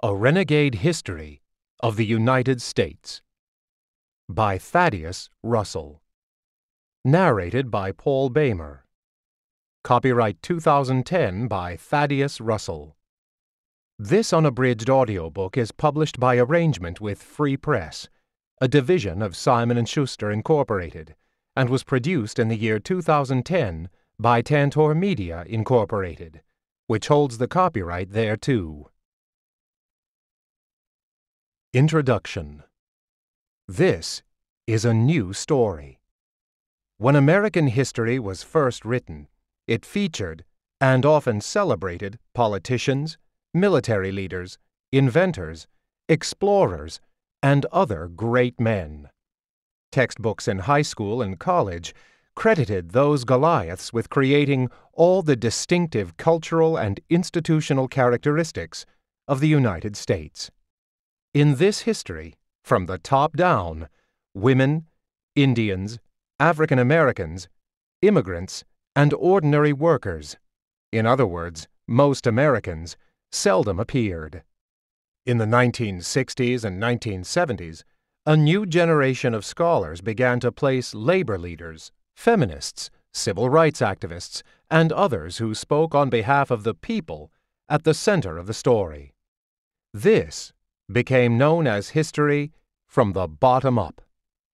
A Renegade History of the United States by Thaddeus Russell. Narrated by Paul Boehmer. Copyright 2010 by Thaddeus Russell. This unabridged audiobook is published by arrangement with Free Press, a division of Simon & Schuster Incorporated, and was produced in the year 2010 by Tantor Media Incorporated, which holds the copyright thereto. Introduction. This is a new story. When American history was first written, it featured and often celebrated politicians, military leaders, inventors, explorers, and other great men. Textbooks in high school and college credited those Goliaths with creating all the distinctive cultural and institutional characteristics of the United States. In this history, from the top down, women, Indians, African Americans, immigrants, and ordinary workers, in other words, most Americans, seldom appeared. In the 1960s and 1970s, a new generation of scholars began to place labor leaders, feminists, civil rights activists, and others who spoke on behalf of the people at the center of the story. This became known as history from the bottom up.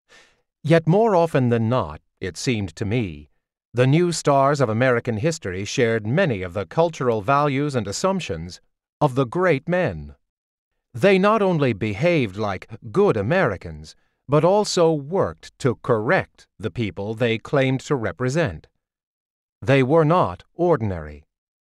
Yet more often than not, it seemed to me, the new stars of American history shared many of the cultural values and assumptions of the great men. They not only behaved like good Americans, but also worked to correct the people they claimed to represent. They were not ordinary.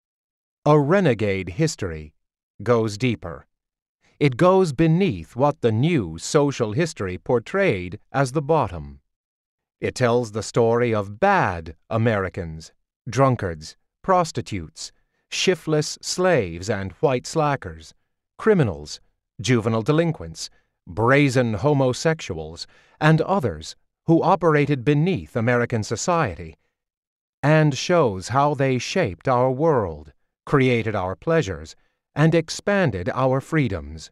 A renegade history goes deeper. It goes beneath what the new social history portrayed as the bottom. It tells the story of bad Americans, drunkards, prostitutes, shiftless slaves and white slackers, criminals, juvenile delinquents, brazen homosexuals, and others who operated beneath American society, and shows how they shaped our world, created our pleasures, and expanded our freedoms.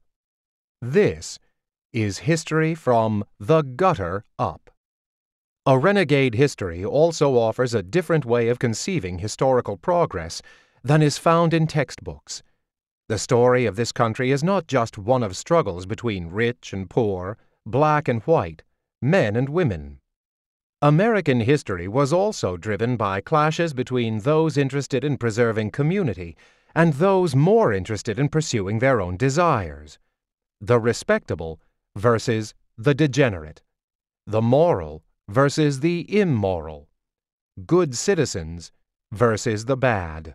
This is history from the gutter up. A Renegade History also offers a different way of conceiving historical progress than is found in textbooks. The story of this country is not just one of struggles between rich and poor, black and white, men and women. American history was also driven by clashes between those interested in preserving community and those more interested in pursuing their own desires. The respectable versus the degenerate. The moral versus the immoral. Good citizens versus the bad.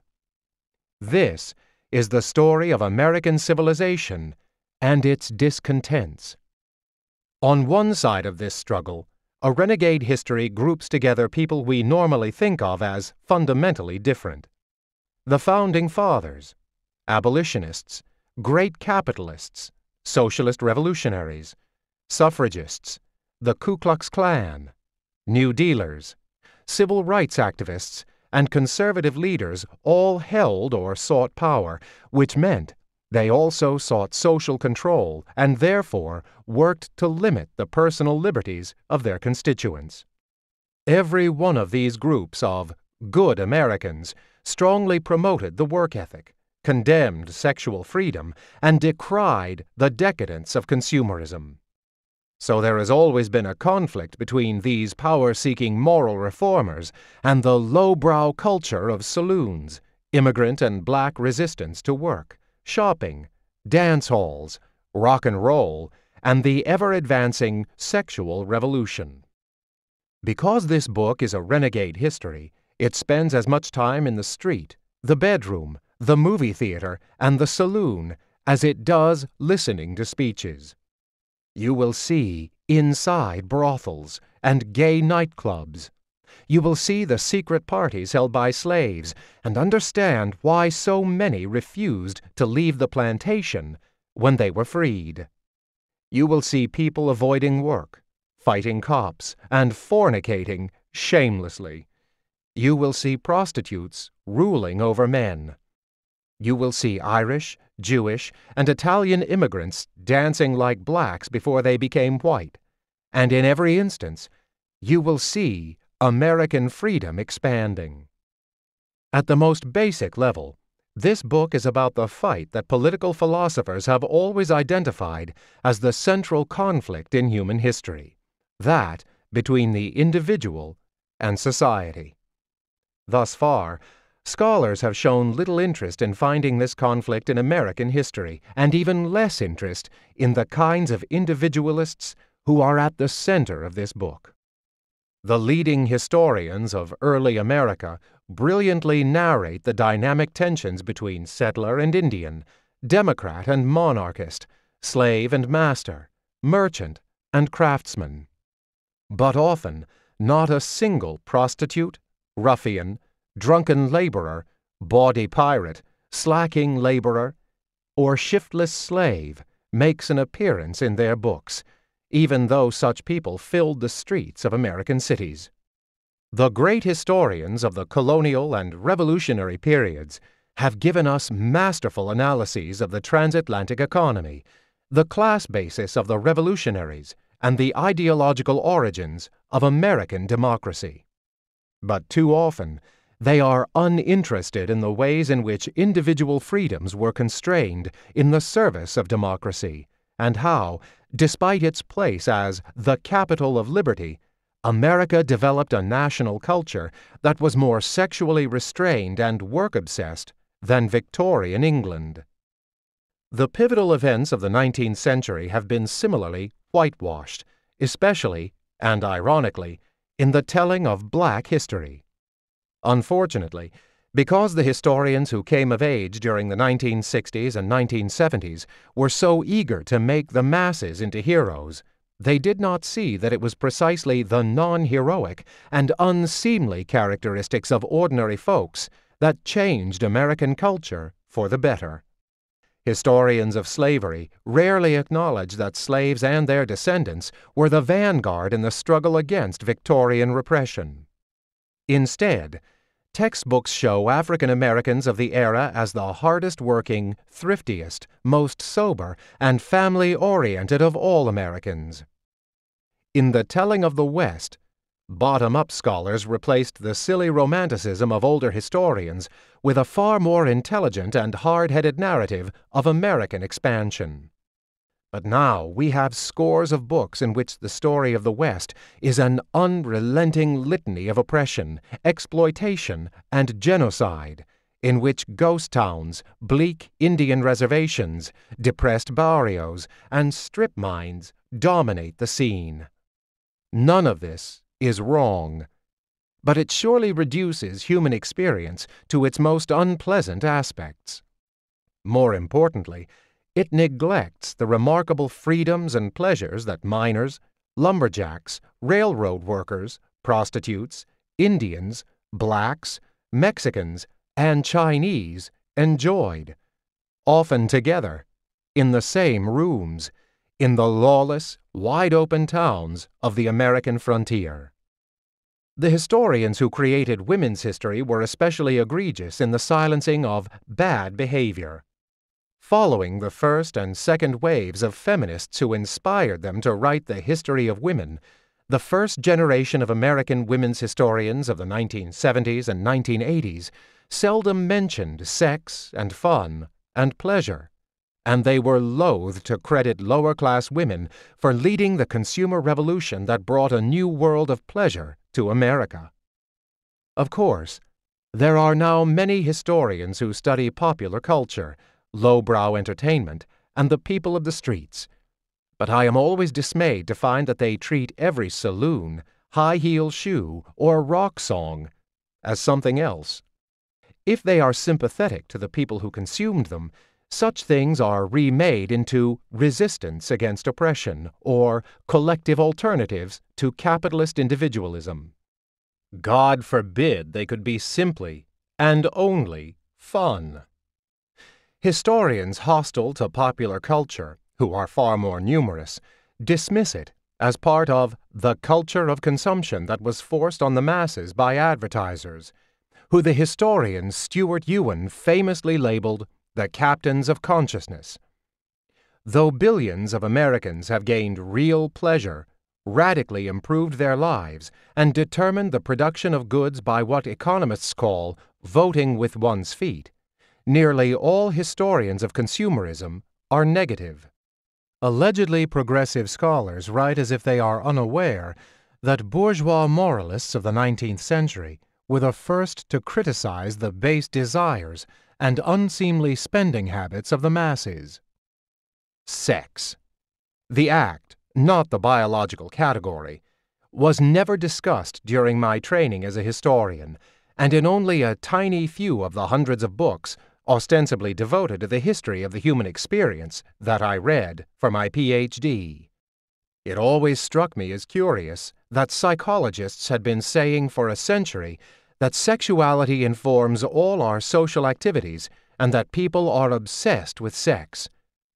This is the story of American civilization and its discontents. On one side of this struggle, a renegade history groups together people we normally think of as fundamentally different. The Founding Fathers, abolitionists, great capitalists, socialist revolutionaries, suffragists, the Ku Klux Klan, New Dealers, civil rights activists, and conservative leaders all held or sought power, which meant they also sought social control and therefore worked to limit the personal liberties of their constituents. Every one of these groups of good Americans strongly promoted the work ethic, condemned sexual freedom, and decried the decadence of consumerism. So there has always been a conflict between these power-seeking moral reformers and the lowbrow culture of saloons, immigrant and black resistance to work, shopping, dance halls, rock and roll, and the ever-advancing sexual revolution. Because this book is a renegade history, it spends as much time in the street, the bedroom, the movie theater, and the saloon as it does listening to speeches. You will see inside brothels and gay nightclubs. You will see the secret parties held by slaves and understand why so many refused to leave the plantation when they were freed. You will see people avoiding work, fighting cops, and fornicating shamelessly. You will see prostitutes ruling over men. You will see Irish, Jewish, and Italian immigrants dancing like blacks before they became white, and in every instance, you will see American freedom expanding. At the most basic level, this book is about the fight that political philosophers have always identified as the central conflict in human history, that between the individual and society. Thus far, scholars have shown little interest in finding this conflict in American history, and even less interest in the kinds of individualists who are at the center of this book. The leading historians of early America brilliantly narrate the dynamic tensions between settler and Indian, Democrat and monarchist, slave and master, merchant and craftsman. But often, not a single prostitute, ruffian, drunken laborer, bawdy pirate, slacking laborer, or shiftless slave makes an appearance in their books, even though such people filled the streets of American cities. The great historians of the colonial and revolutionary periods have given us masterful analyses of the transatlantic economy, the class basis of the revolutionaries, and the ideological origins of American democracy. But too often, they are uninterested in the ways in which individual freedoms were constrained in the service of democracy, and how, despite its place as the capital of liberty, America developed a national culture that was more sexually restrained and work-obsessed than Victorian England. The pivotal events of the 19th century have been similarly whitewashed, especially, and ironically, in the telling of Black history. Unfortunately, because the historians who came of age during the 1960s and 1970s were so eager to make the masses into heroes, they did not see that it was precisely the non-heroic and unseemly characteristics of ordinary folks that changed American culture for the better. Historians of slavery rarely acknowledge that slaves and their descendants were the vanguard in the struggle against Victorian repression. Instead, textbooks show African Americans of the era as the hardest working, thriftiest, most sober, and family-oriented of all Americans. In the telling of the West, bottom-up scholars replaced the silly romanticism of older historians with a far more intelligent and hard-headed narrative of American expansion. But now we have scores of books in which the story of the West is an unrelenting litany of oppression, exploitation, and genocide, in which ghost towns, bleak Indian reservations, depressed barrios, and strip mines dominate the scene. None of this is wrong, but it surely reduces human experience to its most unpleasant aspects. More importantly, it neglects the remarkable freedoms and pleasures that miners, lumberjacks, railroad workers, prostitutes, Indians, blacks, Mexicans, and Chinese enjoyed, often together, in the same rooms, in the lawless, wide-open towns of the American frontier. The historians who created women's history were especially egregious in the silencing of bad behavior. Following the first and second waves of feminists who inspired them to write the history of women, the first generation of American women's historians of the 1970s and 1980s seldom mentioned sex and fun and pleasure, and they were loath to credit lower-class women for leading the consumer revolution that brought a new world of pleasure to America. Of course, there are now many historians who study popular culture, lowbrow entertainment, and the people of the streets, but I am always dismayed to find that they treat every saloon, high-heel shoe, or rock song as something else. If they are sympathetic to the people who consumed them, such things are remade into resistance against oppression or collective alternatives to capitalist individualism. God forbid they could be simply and only fun. Historians hostile to popular culture, who are far more numerous, dismiss it as part of the culture of consumption that was forced on the masses by advertisers, who the historian Stuart Ewan famously labeled the captains of consciousness. Though billions of Americans have gained real pleasure, radically improved their lives, and determined the production of goods by what economists call voting with one's feet, nearly all historians of consumerism are negative. Allegedly progressive scholars write as if they are unaware that bourgeois moralists of the 19th century were the first to criticize the base desires and unseemly spending habits of the masses. Sex, the act, not the biological category, was never discussed during my training as a historian, and in only a tiny few of the hundreds of books ostensibly devoted to the history of the human experience that I read for my Ph.D. It always struck me as curious that psychologists had been saying for a century that sexuality informs all our social activities and that people are obsessed with sex.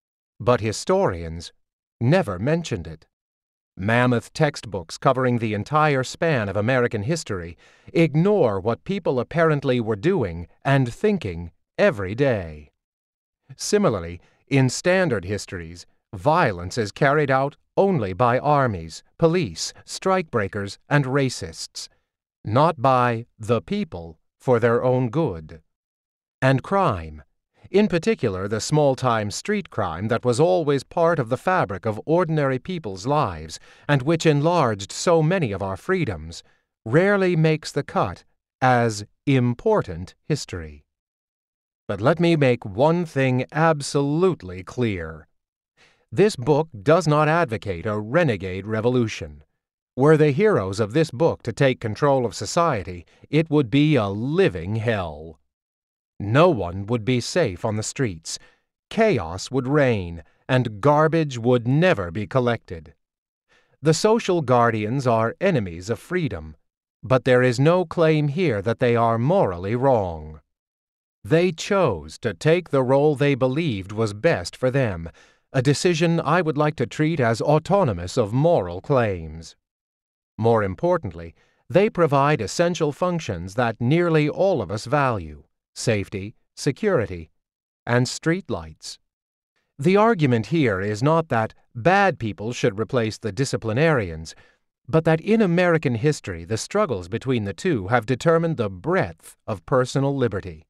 But historians never mentioned it. Mammoth textbooks covering the entire span of American history ignore what people apparently were doing and thinking every day. Similarly, in standard histories, violence is carried out only by armies, police, strikebreakers, and racists, not by the people for their own good. And crime, in particular the small-time street crime that was always part of the fabric of ordinary people's lives and which enlarged so many of our freedoms, rarely makes the cut as important history. But let me make one thing absolutely clear. This book does not advocate a renegade revolution. Were the heroes of this book to take control of society, it would be a living hell. No one would be safe on the streets. Chaos would reign, and garbage would never be collected. The social guardians are enemies of freedom, but there is no claim here that they are morally wrong. They chose to take the role they believed was best for them, a decision I would like to treat as autonomous of moral claims. More importantly, they provide essential functions that nearly all of us value: safety, security, and streetlights. The argument here is not that bad people should replace the disciplinarians, but that in American history the struggles between the two have determined the breadth of personal liberty.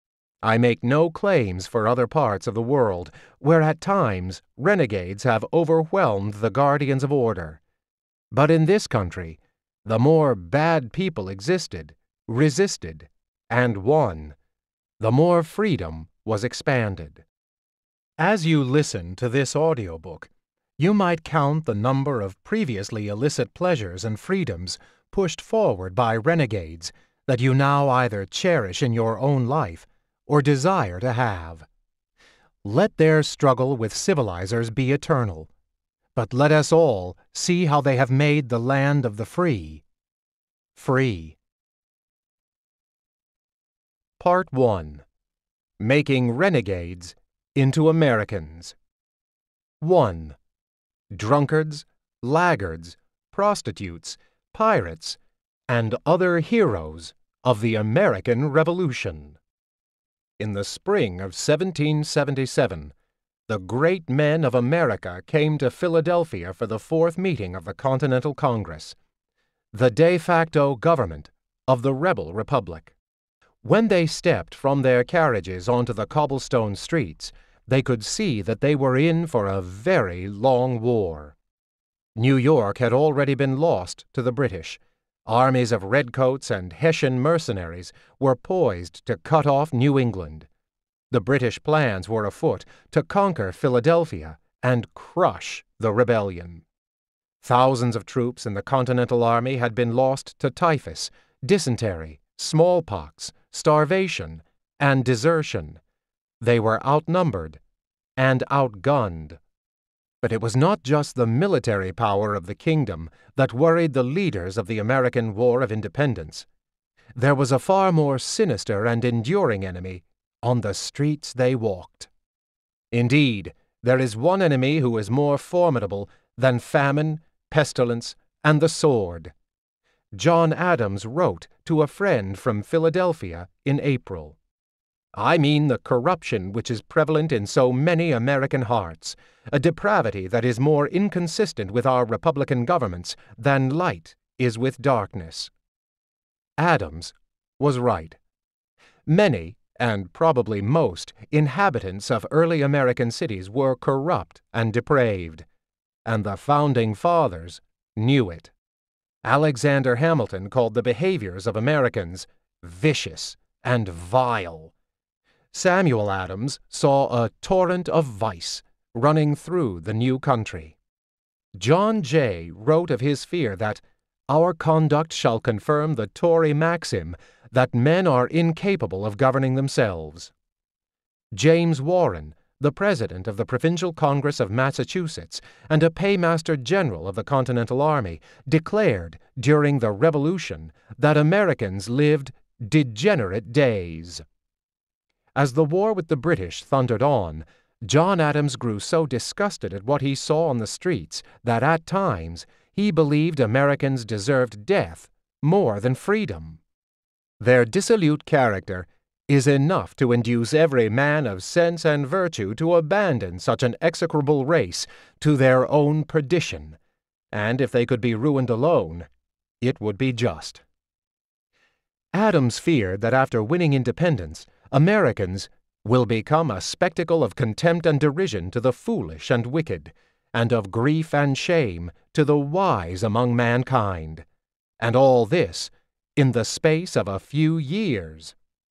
I make no claims for other parts of the world where at times renegades have overwhelmed the guardians of order. But in this country, the more bad people existed, resisted, and won, the more freedom was expanded. As you listen to this audiobook, you might count the number of previously illicit pleasures and freedoms pushed forward by renegades that you now either cherish in your own life or desire to have. Let their struggle with civilizers be eternal, but let us all see how they have made the land of the free free. Part 1. Making Renegades into Americans. 1. Drunkards, laggards, prostitutes, pirates, and other heroes of the American Revolution. In the spring of 1777, the great men of America came to Philadelphia for the fourth meeting of the Continental Congress, the de facto government of the rebel republic. When they stepped from their carriages onto the cobblestone streets, they could see that they were in for a very long war. New York had already been lost to the British. Armies of redcoats and Hessian mercenaries were poised to cut off New England. The British plans were afoot to conquer Philadelphia and crush the rebellion. Thousands of troops in the Continental Army had been lost to typhus, dysentery, smallpox, starvation, and desertion. They were outnumbered and outgunned. But it was not just the military power of the kingdom that worried the leaders of the American War of Independence. There was a far more sinister and enduring enemy on the streets they walked. Indeed, there is one enemy who is more formidable than famine, pestilence, and the sword. John Adams wrote to a friend from Philadelphia in April. "I mean the corruption which is prevalent in so many American hearts, a depravity that is more inconsistent with our republican governments than light is with darkness." Adams was right. Many, and probably most, inhabitants of early American cities were corrupt and depraved, and the Founding Fathers knew it. Alexander Hamilton called the behaviors of Americans vicious and vile. Samuel Adams saw a torrent of vice running through the new country. John Jay wrote of his fear that our conduct shall confirm the Tory maxim that men are incapable of governing themselves. James Warren, the president of the Provincial Congress of Massachusetts and a paymaster general of the Continental Army, declared during the Revolution that Americans lived degenerate days. As the war with the British thundered on, John Adams grew so disgusted at what he saw on the streets that at times he believed Americans deserved death more than freedom. Their dissolute character is enough to induce every man of sense and virtue to abandon such an execrable race to their own perdition, and if they could be ruined alone, it would be just. Adams feared that after winning independence, Americans will become a spectacle of contempt and derision to the foolish and wicked, and of grief and shame to the wise among mankind, and all this in the space of a few years.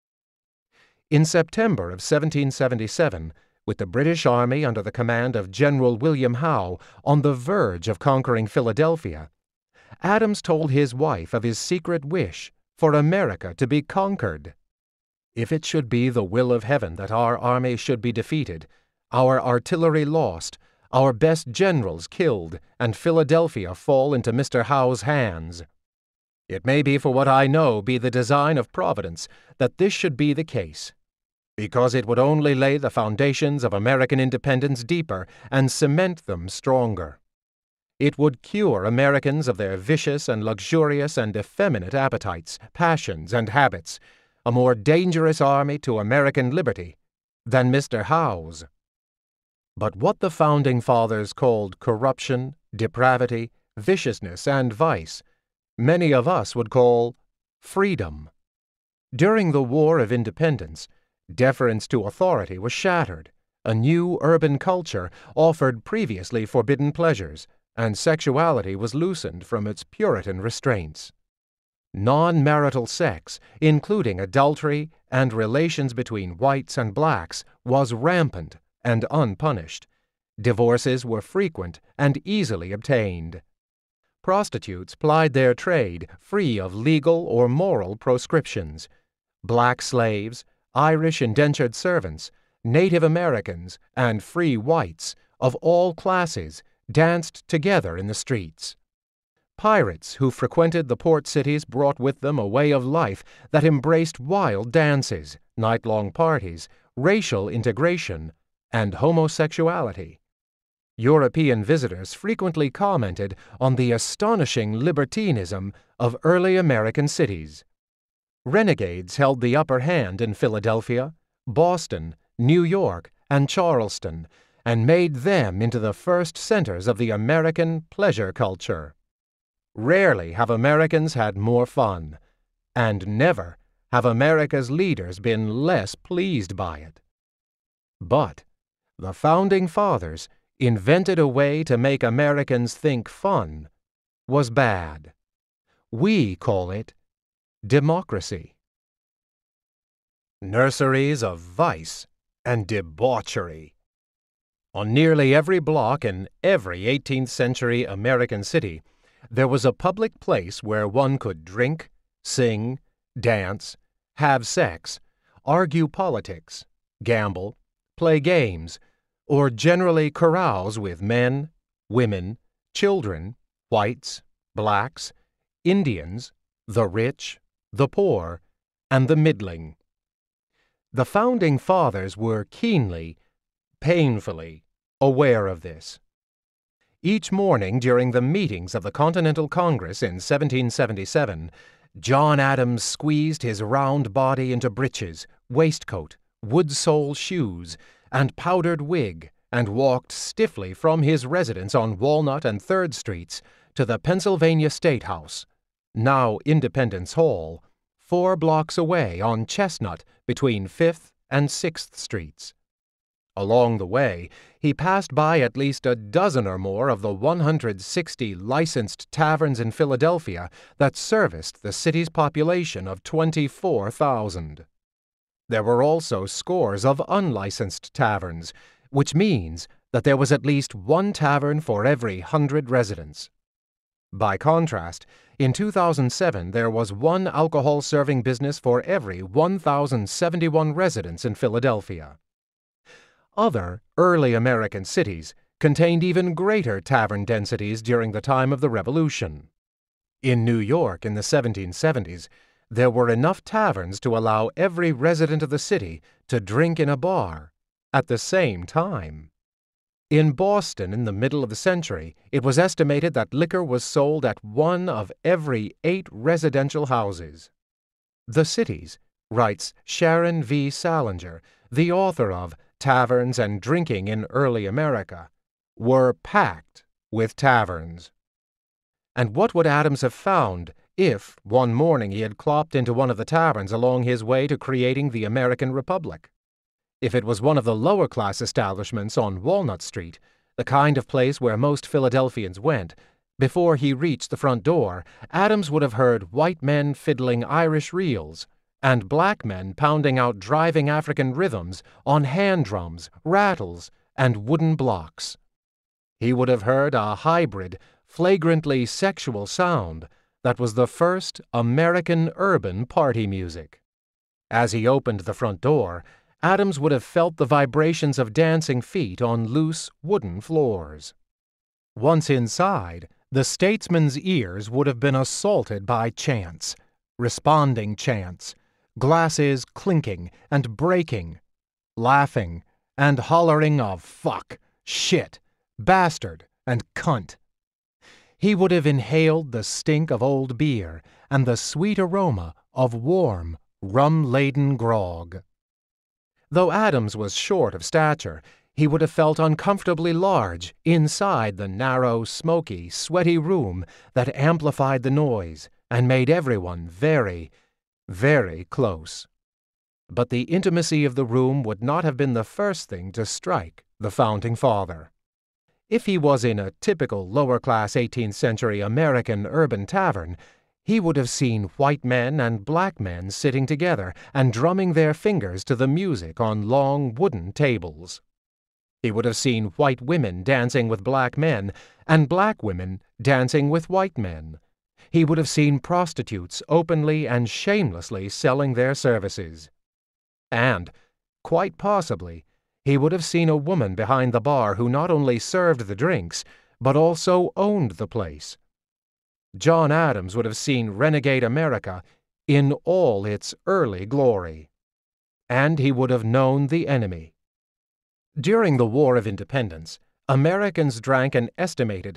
In September of 1777, with the British Army under the command of General William Howe on the verge of conquering Philadelphia, Adams told his wife of his secret wish for America to be conquered. "If it should be the will of heaven that our army should be defeated, our artillery lost, our best generals killed, and Philadelphia fall into Mr. Howe's hands. It may be, for what I know, be the design of Providence that this should be the case, because it would only lay the foundations of American independence deeper and cement them stronger. It would cure Americans of their vicious and luxurious and effeminate appetites, passions, and habits, a more dangerous army to American liberty than Mr. Howe's." But what the Founding Fathers called corruption, depravity, viciousness, and vice, many of us would call freedom. During the War of Independence, deference to authority was shattered, a new urban culture offered previously forbidden pleasures, and sexuality was loosened from its Puritan restraints. Non-marital sex, including adultery and relations between whites and blacks, was rampant and unpunished. Divorces were frequent and easily obtained. Prostitutes plied their trade free of legal or moral proscriptions. Black slaves, Irish indentured servants, Native Americans, and free whites of all classes danced together in the streets. Pirates who frequented the port cities brought with them a way of life that embraced wild dances, night-long parties, racial integration, and homosexuality. European visitors frequently commented on the astonishing libertinism of early American cities. Renegades held the upper hand in Philadelphia, Boston, New York, and Charleston, and made them into the first centers of the American pleasure culture. Rarely have Americans had more fun, and never have America's leaders been less pleased by it. But the Founding Fathers invented a way to make Americans think fun was bad. We call it democracy. Nurseries of vice and debauchery. On nearly every block in every 18th century American city, there was a public place where one could drink, sing, dance, have sex, argue politics, gamble, play games, or generally carouse with men, women, children, whites, blacks, Indians, the rich, the poor, and the middling. The Founding Fathers were keenly, painfully aware of this. Each morning during the meetings of the Continental Congress in 1777, John Adams squeezed his round body into breeches, waistcoat, wood-sole shoes, and powdered wig, and walked stiffly from his residence on Walnut and 3rd Streets to the Pennsylvania State House, now Independence Hall, 4 blocks away on Chestnut between 5th and 6th Streets. Along the way, he passed by at least a dozen or more of the 160 licensed taverns in Philadelphia that serviced the city's population of 24,000. There were also scores of unlicensed taverns, which means that there was at least 1 tavern for every 100 residents. By contrast, in 2007 there was 1 alcohol-serving business for every 1,071 residents in Philadelphia. Other early American cities contained even greater tavern densities during the time of the Revolution. In New York in the 1770s, there were enough taverns to allow every resident of the city to drink in a bar at the same time. In Boston in the middle of the century, it was estimated that liquor was sold at 1 of every 8 residential houses. The cities, writes Sharon V. Salinger, the author of Taverns and Drinking in Early America, were packed with taverns. And what would Adams have found if, one morning, he had clopped into one of the taverns along his way to creating the American Republic? If it was one of the lower-class establishments on Walnut Street, the kind of place where most Philadelphians went, before he reached the front door, Adams would have heard white men fiddling Irish reels, and black men pounding out driving African rhythms on hand drums, rattles, and wooden blocks. He would have heard a hybrid, flagrantly sexual sound that was the first American urban party music. As he opened the front door, Adams would have felt the vibrations of dancing feet on loose wooden floors. Once inside, the statesman's ears would have been assaulted by chants, responding chants, glasses clinking and breaking, laughing and hollering of fuck, shit, bastard, and cunt. He would have inhaled the stink of old beer and the sweet aroma of warm, rum-laden grog. Though Adams was short of stature, he would have felt uncomfortably large inside the narrow, smoky, sweaty room that amplified the noise and made everyone very, very close. But the intimacy of the room would not have been the first thing to strike the Founding Father. If he was in a typical lower-class 18th-century American urban tavern, he would have seen white men and black men sitting together and drumming their fingers to the music on long wooden tables. He would have seen white women dancing with black men and black women dancing with white men. He would have seen prostitutes openly and shamelessly selling their services. And, quite possibly, he would have seen a woman behind the bar who not only served the drinks, but also owned the place. John Adams would have seen renegade America in all its early glory. And he would have known the enemy. During the War of Independence, Americans drank an estimated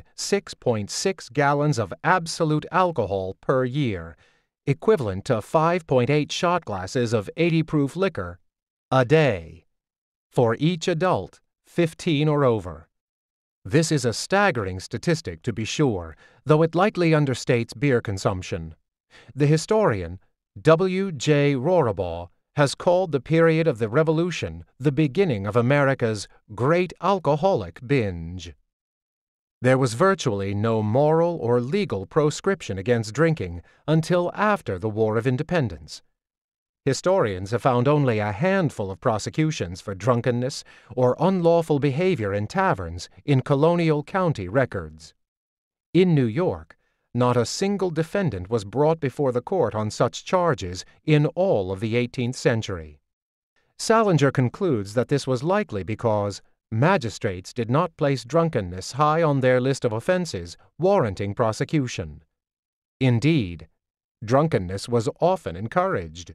6.6 gallons of absolute alcohol per year, equivalent to 5.8 shot glasses of 80-proof liquor a day, for each adult 15 or over. This is a staggering statistic, to be sure, though it likely understates beer consumption. The historian W. J. Rorabaugh has called the period of the Revolution the beginning of America's great alcoholic binge. There was virtually no moral or legal proscription against drinking until after the War of Independence. Historians have found only a handful of prosecutions for drunkenness or unlawful behavior in taverns in colonial county records. In New York, not a single defendant was brought before the court on such charges in all of the 18th century. Salinger concludes that this was likely because magistrates did not place drunkenness high on their list of offenses warranting prosecution. Indeed, drunkenness was often encouraged.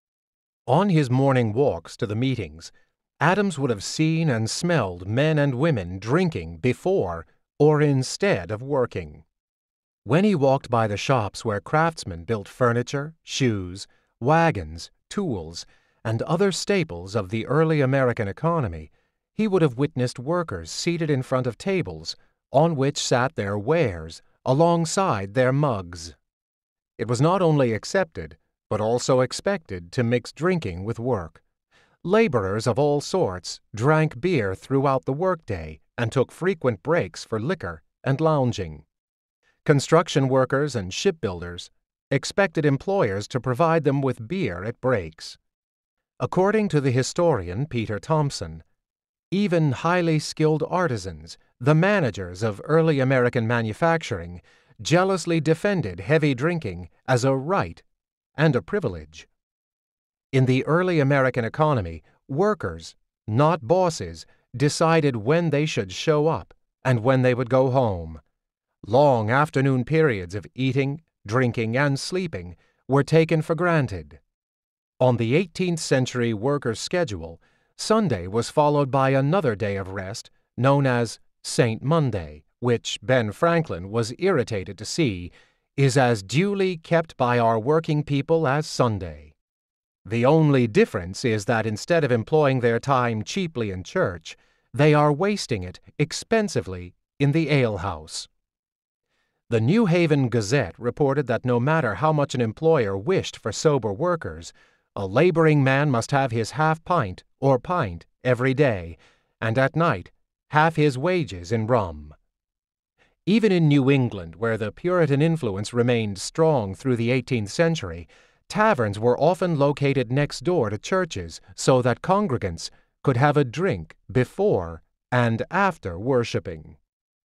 On his morning walks to the meetings, Adams would have seen and smelled men and women drinking before, or instead of working. When he walked by the shops where craftsmen built furniture, shoes, wagons, tools, and other staples of the early American economy, he would have witnessed workers seated in front of tables on which sat their wares alongside their mugs. It was not only accepted, but also expected to mix drinking with work. Laborers of all sorts drank beer throughout the workday and took frequent breaks for liquor and lounging. Construction workers and shipbuilders expected employers to provide them with beer at breaks. According to the historian Peter Thompson, even highly skilled artisans, the managers of early American manufacturing, jealously defended heavy drinking as a right and a privilege. In the early American economy, workers, not bosses, decided when they should show up and when they would go home. Long afternoon periods of eating, drinking, and sleeping were taken for granted. On the 18th century worker's schedule, Sunday was followed by another day of rest known as St. Monday, which Ben Franklin was irritated to see is as duly kept by our working people as Sunday. The only difference is that instead of employing their time cheaply in church, they are wasting it expensively in the alehouse. The New Haven Gazette reported that no matter how much an employer wished for sober workers, a laboring man must have his half pint or pint every day, and at night half his wages in rum. Even in New England, where the Puritan influence remained strong through the 18th century, taverns were often located next door to churches so that congregants could have a drink before and after worshiping.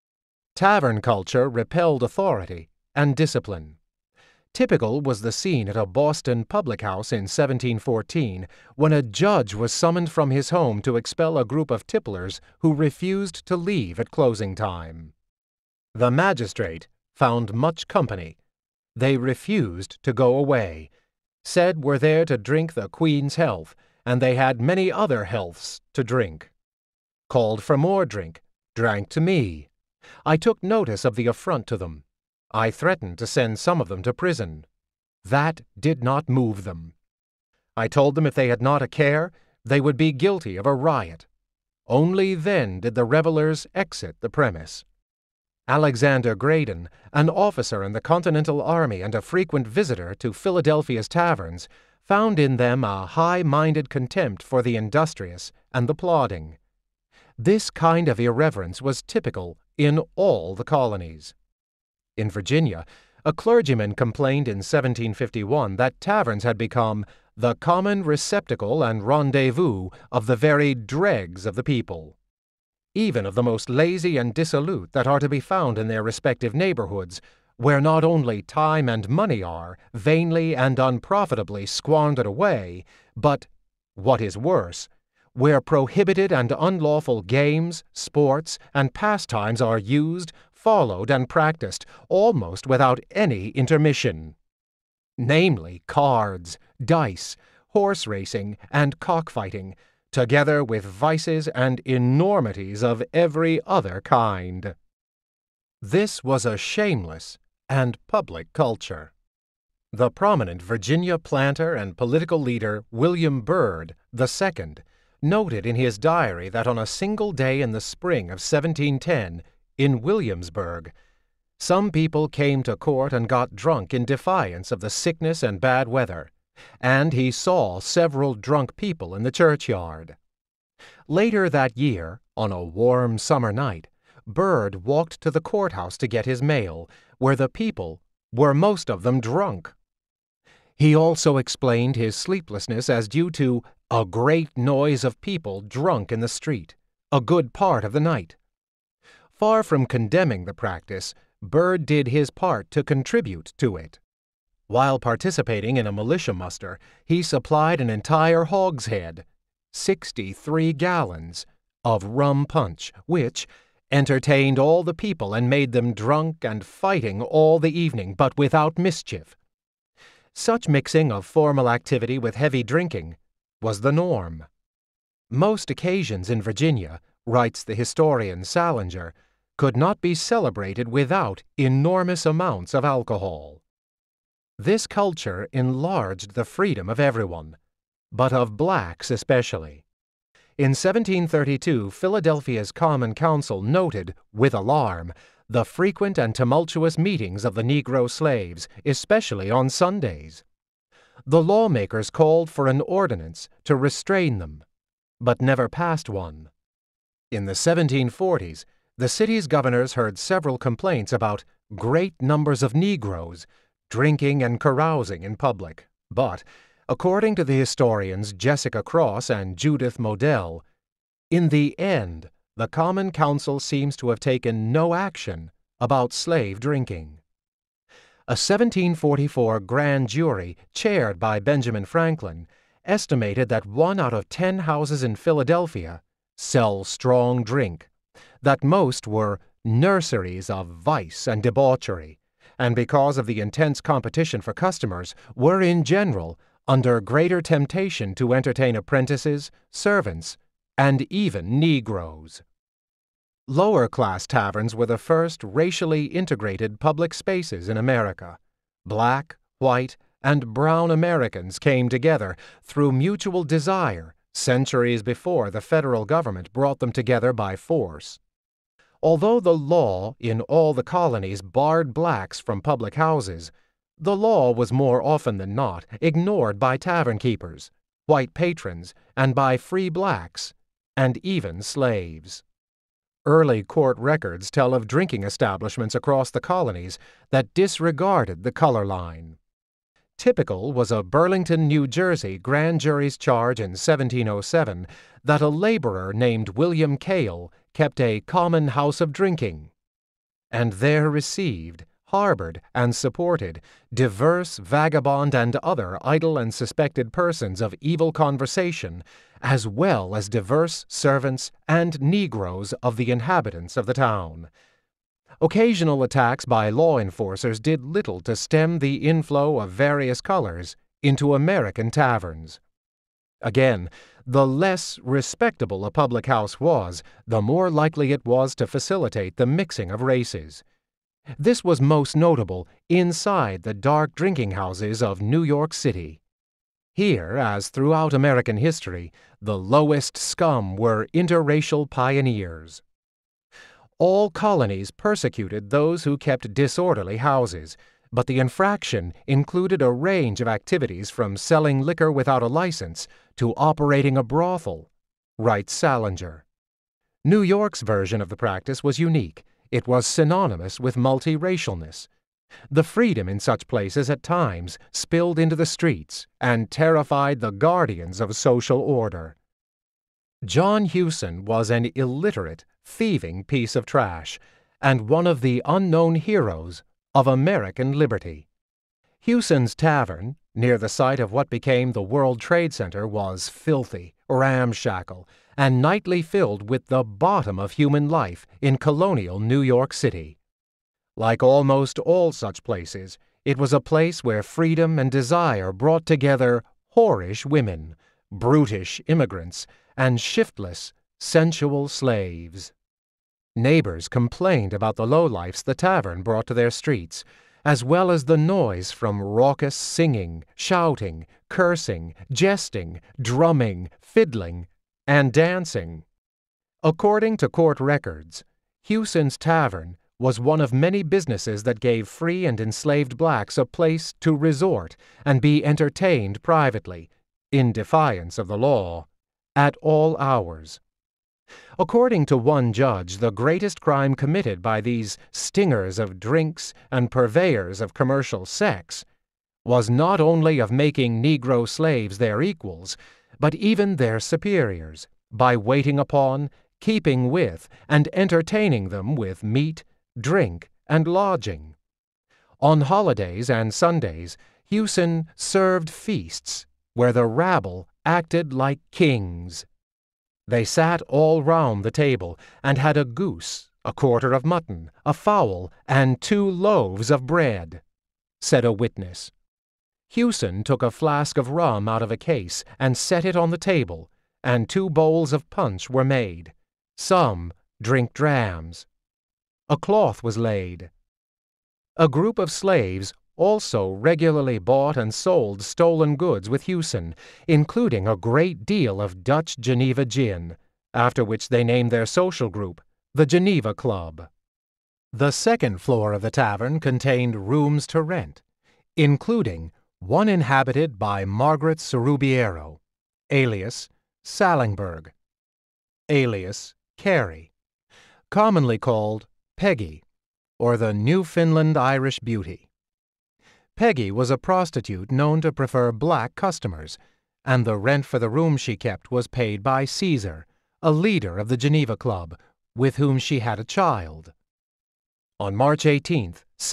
Tavern culture repelled authority and discipline. Typical was the scene at a Boston public house in 1714 when a judge was summoned from his home to expel a group of tipplers who refused to leave at closing time. The magistrate found much company. They refused to go away, said were there to drink the Queen's health, and they had many other healths to drink. Called for more drink, drank to me. I took notice of the affront to them. I threatened to send some of them to prison. That did not move them. I told them if they had not a care, they would be guilty of a riot. Only then did the revelers exit the premise. Alexander Graydon, an officer in the Continental Army and a frequent visitor to Philadelphia's taverns, found in them a high-minded contempt for the industrious and the plodding. This kind of irreverence was typical in all the colonies. In Virginia, a clergyman complained in 1751 that taverns had become the common receptacle and rendezvous of the very dregs of the people, even of the most lazy and dissolute that are to be found in their respective neighborhoods, where not only time and money are vainly and unprofitably squandered away, but, what is worse, where prohibited and unlawful games, sports, and pastimes are used, followed, and practiced almost without any intermission. Namely, cards, dice, horse racing, and cockfighting, together with vices and enormities of every other kind. This was a shameless and public culture. The prominent Virginia planter and political leader William Byrd II noted in his diary that on a single day in the spring of 1710, in Williamsburg, some people came to court and got drunk in defiance of the sickness and bad weather, and he saw several drunk people in the churchyard. Later that year, on a warm summer night, Byrd walked to the courthouse to get his mail, where the people were most of them drunk. He also explained his sleeplessness as due to a great noise of people drunk in the street, a good part of the night. Far from condemning the practice, Byrd did his part to contribute to it. While participating in a militia muster, he supplied an entire hogshead, 63 gallons, of rum punch, which entertained all the people and made them drunk and fighting all the evening, but without mischief. Such mixing of formal activity with heavy drinking was the norm. Most occasions in Virginia, writes the historian Salinger, could not be celebrated without enormous amounts of alcohol. This culture enlarged the freedom of everyone, but of blacks especially. In 1732, Philadelphia's Common Council noted, with alarm, the frequent and tumultuous meetings of the Negro slaves, especially on Sundays. The lawmakers called for an ordinance to restrain them, but never passed one. In the 1740s, the city's governors heard several complaints about great numbers of Negroes drinking and carousing in public, but, according to the historians Jessica Cross and Judith Modell, in the end, the Common Council seems to have taken no action about slave drinking. A 1744 grand jury, chaired by Benjamin Franklin, estimated that 1 out of 10 houses in Philadelphia sell strong drink, that most were nurseries of vice and debauchery, and because of the intense competition for customers, were in general under greater temptation to entertain apprentices, servants, and even Negroes. Lower-class taverns were the first racially integrated public spaces in America. Black, white, and brown Americans came together through mutual desire centuries before the federal government brought them together by force. Although the law in all the colonies barred blacks from public houses, the law was more often than not ignored by tavern keepers, white patrons, and by free blacks, and even slaves. Early court records tell of drinking establishments across the colonies that disregarded the color line. Typical was a Burlington, New Jersey grand jury's charge in 1707 that a laborer named William Cale kept a common house of drinking, and there received, harbored, and supported diverse vagabond and other idle and suspected persons of evil conversation, as well as diverse servants and Negroes of the inhabitants of the town. Occasional attacks by law enforcers did little to stem the inflow of various colors into American taverns. Again, the less respectable a public house was, the more likely it was to facilitate the mixing of races. This was most notable inside the dark drinking houses of New York City. Here, as throughout American history, the lowest scum were interracial pioneers. All colonies persecuted those who kept disorderly houses, but the infraction included a range of activities from selling liquor without a license to operating a brothel, writes Salinger. New York's version of the practice was unique. It was synonymous with multiracialness. The freedom in such places at times spilled into the streets and terrified the guardians of social order. John Hewson was an illiterate, thieving piece of trash, and one of the unknown heroes of American liberty. Hewson's Tavern, near the site of what became the World Trade Center, was filthy, ramshackle, and nightly filled with the bottom of human life in colonial New York City. Like almost all such places, it was a place where freedom and desire brought together whorish women, brutish immigrants, and shiftless, sensual slaves. Neighbors complained about the lowlifes the tavern brought to their streets, as well as the noise from raucous singing, shouting, cursing, jesting, drumming, fiddling, and dancing. According to court records, Hewson's Tavern was one of many businesses that gave free and enslaved blacks a place to resort and be entertained privately, in defiance of the law, at all hours. According to one judge, the greatest crime committed by these stingers of drinks and purveyors of commercial sex was not only of making Negro slaves their equals, but even their superiors, by waiting upon, keeping with, and entertaining them with meat, drink, and lodging. On holidays and Sundays, Hewson served feasts where the rabble acted like kings. They sat all round the table and had a goose, a quarter of mutton, a fowl, and 2 loaves of bread, said a witness. Hewson took a flask of rum out of a case and set it on the table, and 2 bowls of punch were made. Some drink drams. a cloth was laid. A group of slaves also regularly bought and sold stolen goods with Hewson, including a great deal of Dutch Geneva gin, after which they named their social group the Geneva Club. The second floor of the tavern contained rooms to rent, including one inhabited by Margaret Surubiero, alias Salingberg, alias Carey, commonly called Peggy, or the Newfoundland Irish Beauty. Peggy was a prostitute known to prefer black customers, and the rent for the room she kept was paid by Caesar, a leader of the Geneva Club, with whom she had a child. On March 18,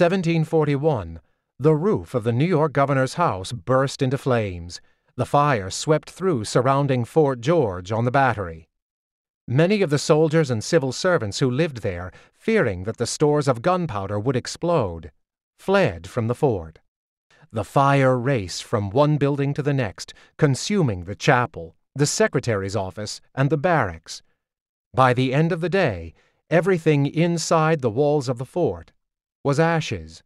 1741, the roof of the New York governor's house burst into flames. The fire swept through surrounding Fort George on the Battery. Many of the soldiers and civil servants who lived there, fearing that the stores of gunpowder would explode, fled from the fort. The fire raced from one building to the next, consuming the chapel, the secretary's office, and the barracks. By the end of the day, everything inside the walls of the fort was ashes.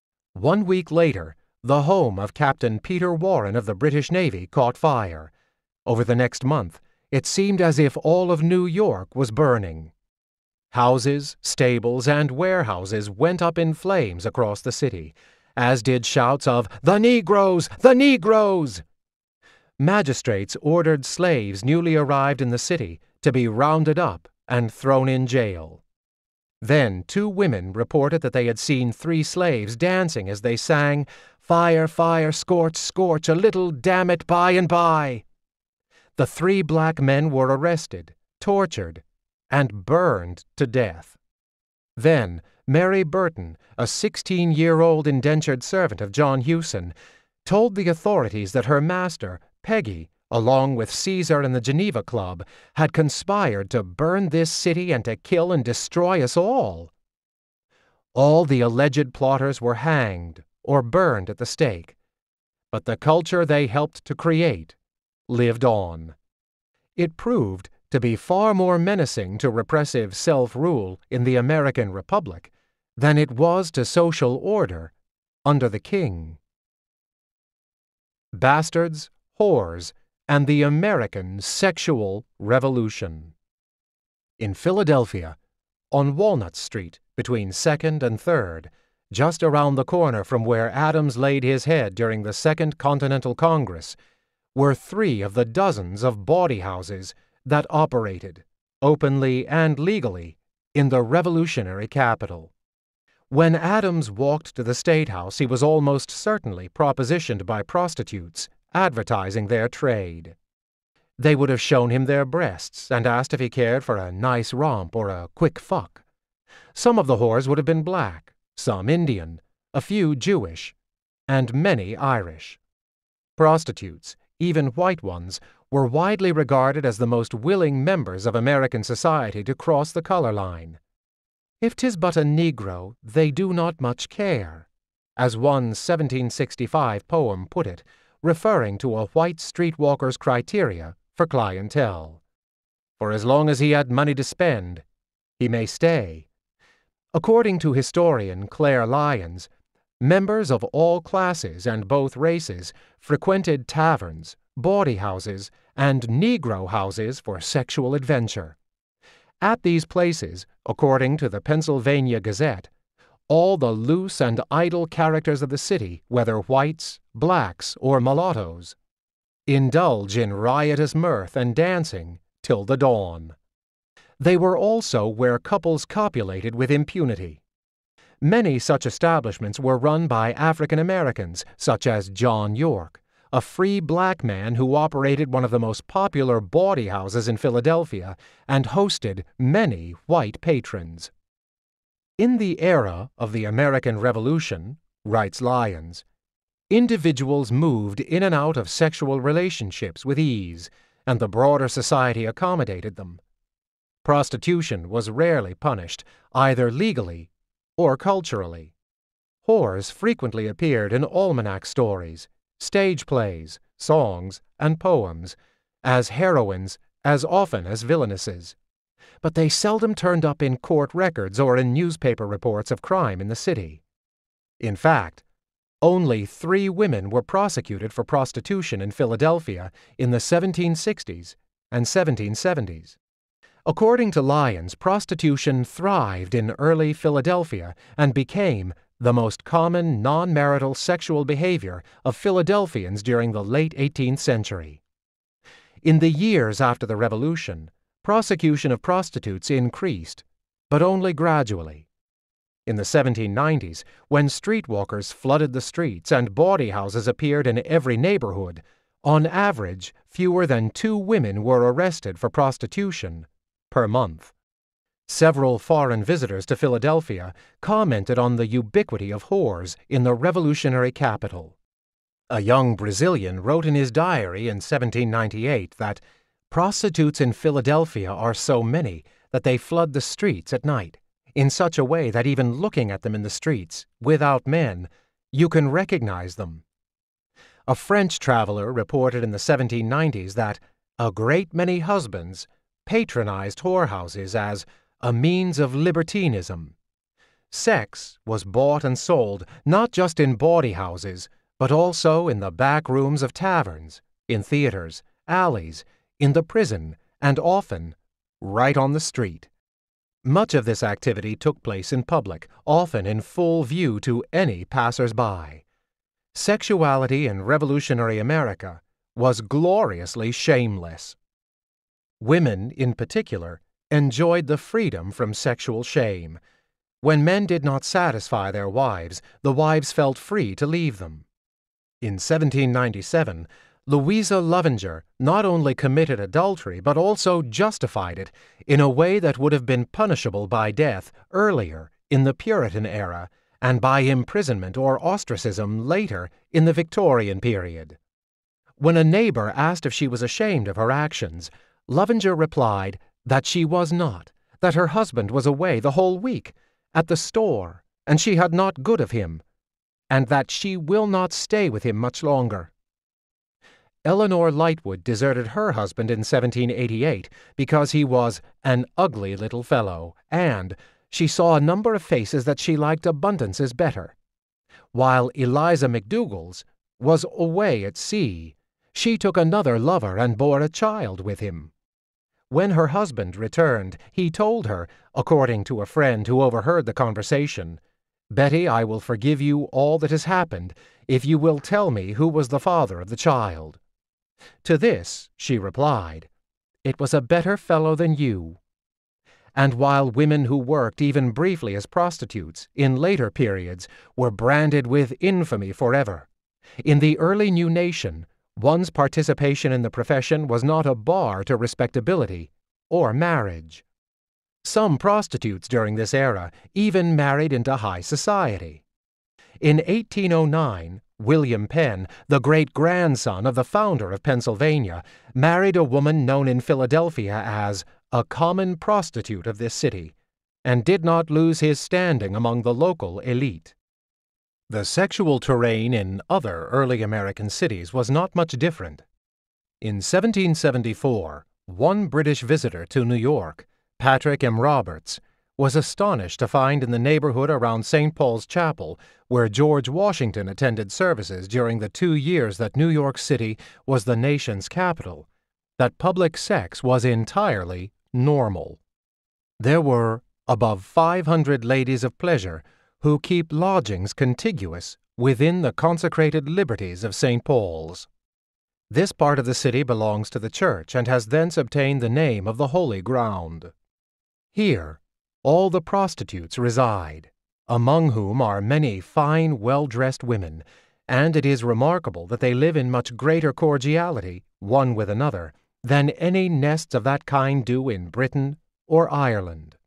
1 week later, the home of Captain Peter Warren of the British Navy caught fire. Over the next month, it seemed as if all of New York was burning. Houses, stables, and warehouses went up in flames across the city, as did shouts of, "The Negroes! The Negroes!" Magistrates ordered slaves newly arrived in the city to be rounded up and thrown in jail. Then 2 women reported that they had seen 3 slaves dancing as they sang, "Fire, fire, scorch, scorch, a little, damn it, by and by." The 3 black men were arrested, tortured, and burned to death. Then Mary Burton, a 16-year-old indentured servant of John Hewson, told the authorities that her master, Peggy, along with Caesar and the Geneva Club, had conspired to burn this city and to kill and destroy us all. All the alleged plotters were hanged or burned at the stake, but the culture they helped to create lived on. It proved to be far more menacing to repressive self-rule in the American Republic than it was to social order under the king. Bastards, whores, and the American Sexual Revolution. In Philadelphia, on Walnut Street, between 2nd and 3rd, just around the corner from where Adams laid his head during the Second Continental Congress, were 3 of the dozens of bawdy houses that operated, openly and legally, in the revolutionary capital. When Adams walked to the State House, he was almost certainly propositioned by prostitutes, advertising their trade. They would have shown him their breasts and asked if he cared for a nice romp or a quick fuck. Some of the whores would have been black, some Indian, a few Jewish, and many Irish. Prostitutes, even white ones, were widely regarded as the most willing members of American society to cross the color line. "If 'tis but a Negro, they do not much care," as one 1765 poem put it, referring to a white streetwalker's criteria for clientele. For as long as he had money to spend, he may stay. According to historian Claire Lyons, members of all classes and both races frequented taverns, bawdy houses, and Negro houses for sexual adventure. At these places, according to the Pennsylvania Gazette, all the loose and idle characters of the city, whether whites, blacks, or mulattoes, indulge in riotous mirth and dancing till the dawn. They were also where couples copulated with impunity. Many such establishments were run by African Americans, such as John York, a free black man who operated one of the most popular bawdy houses in Philadelphia and hosted many white patrons. In the era of the American Revolution, writes Lyons, individuals moved in and out of sexual relationships with ease, and the broader society accommodated them. Prostitution was rarely punished, either legally or culturally. Whores frequently appeared in almanac stories, stage plays, songs, and poems, as heroines as often as villainesses. but they seldom turned up in court records or in newspaper reports of crime in the city. In fact, only 3 women were prosecuted for prostitution in Philadelphia in the 1760s and 1770s. According to Lyons, prostitution thrived in early Philadelphia and became the most common non-marital sexual behavior of Philadelphians during the late 18th century. In the years after the Revolution, prosecution of prostitutes increased, but only gradually. In the 1790s, when streetwalkers flooded the streets and bawdy houses appeared in every neighborhood, on average, fewer than 2 women were arrested for prostitution per month. Several foreign visitors to Philadelphia commented on the ubiquity of whores in the revolutionary capital. A young Brazilian wrote in his diary in 1798 that prostitutes in Philadelphia are so many that they flood the streets at night, in such a way that even looking at them in the streets, without men, you can recognize them. A French traveler reported in the 1790s that a great many husbands patronized whorehouses as a means of libertinism. Sex was bought and sold not just in bawdy houses, but also in the back rooms of taverns, in theaters, alleys, in the prison, and often right on the street. Much of this activity took place in public, often in full view to any passers-by. Sexuality in revolutionary America was gloriously shameless. Women, in particular, enjoyed the freedom from sexual shame. When men did not satisfy their wives, the wives felt free to leave them. In 1797, Louisa Lovinger not only committed adultery but also justified it in a way that would have been punishable by death earlier in the Puritan era and by imprisonment or ostracism later in the Victorian period. When a neighbor asked if she was ashamed of her actions, Lovinger replied that she was not, that her husband was away the whole week, at the store, and she had not good of him, and that she will not stay with him much longer. Eleanor Lightwood deserted her husband in 1788 because he was an ugly little fellow, and she saw a number of faces that she liked abundances better. While Eliza McDougall's was away at sea, she took another lover and bore a child with him. When her husband returned, he told her, according to a friend who overheard the conversation, "Betty, I will forgive you all that has happened if you will tell me who was the father of the child." To this she replied, "It was a better fellow than you." And while women who worked even briefly as prostitutes in later periods were branded with infamy forever, in the early new nation, one's participation in the profession was not a bar to respectability or marriage. Some prostitutes during this era even married into high society. In 1809, William Penn, the great-grandson of the founder of Pennsylvania, married a woman known in Philadelphia as a common prostitute of this city, and did not lose his standing among the local elite. The sexual terrain in other early American cities was not much different. In 1774, one British visitor to New York, Patrick M. Roberts, was astonished to find in the neighborhood around St. Paul's Chapel, where George Washington attended services during the 2 years that New York City was the nation's capital, that public sex was entirely normal. There were above 500 ladies of pleasure who keep lodgings contiguous within the consecrated liberties of St. Paul's. This part of the city belongs to the church and has thence obtained the name of the Holy Ground. Here, all the prostitutes reside, among whom are many fine, well-dressed women, and it is remarkable that they live in much greater cordiality, one with another, than any nests of that kind do in Britain or Ireland.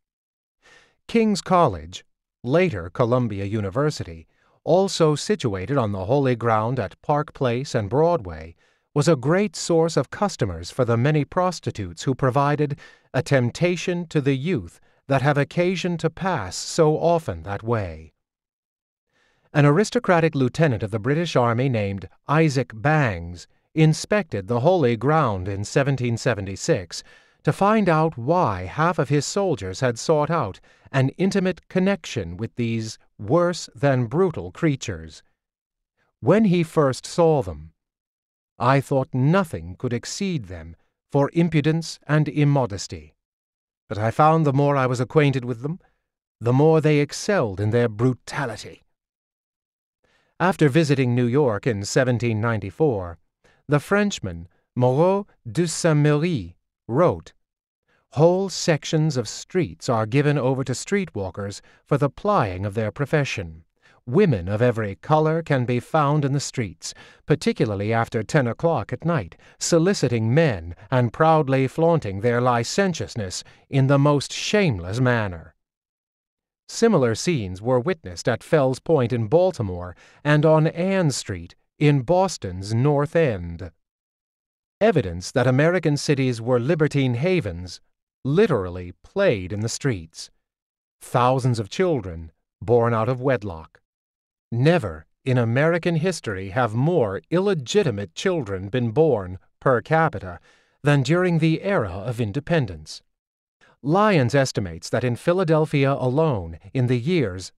King's College, later Columbia University, also situated on the Holy Ground at Park Place and Broadway, was a great source of customers for the many prostitutes who provided a temptation to the youth that have occasion to pass so often that way. An aristocratic lieutenant of the British Army named Isaac Bangs inspected the Holy Ground in 1776 to find out why half of his soldiers had sought out an intimate connection with these worse than brutal creatures. When he first saw them, I thought nothing could exceed them for impudence and immodesty. But I found the more I was acquainted with them, the more they excelled in their brutality. After visiting New York in 1794, the Frenchman Moreau de Saint-Méry wrote, "Whole sections of streets are given over to streetwalkers for the plying of their profession. Women of every color can be found in the streets, particularly after 10 o'clock at night, soliciting men and proudly flaunting their licentiousness in the most shameless manner." Similar scenes were witnessed at Fells Point in Baltimore and on Ann Street in Boston's North End. Evidence that American cities were libertine havens literally played in the streets. Thousands of children born out of wedlock. Never in American history have more illegitimate children been born per capita than during the era of independence. Lyons estimates that in Philadelphia alone, in the years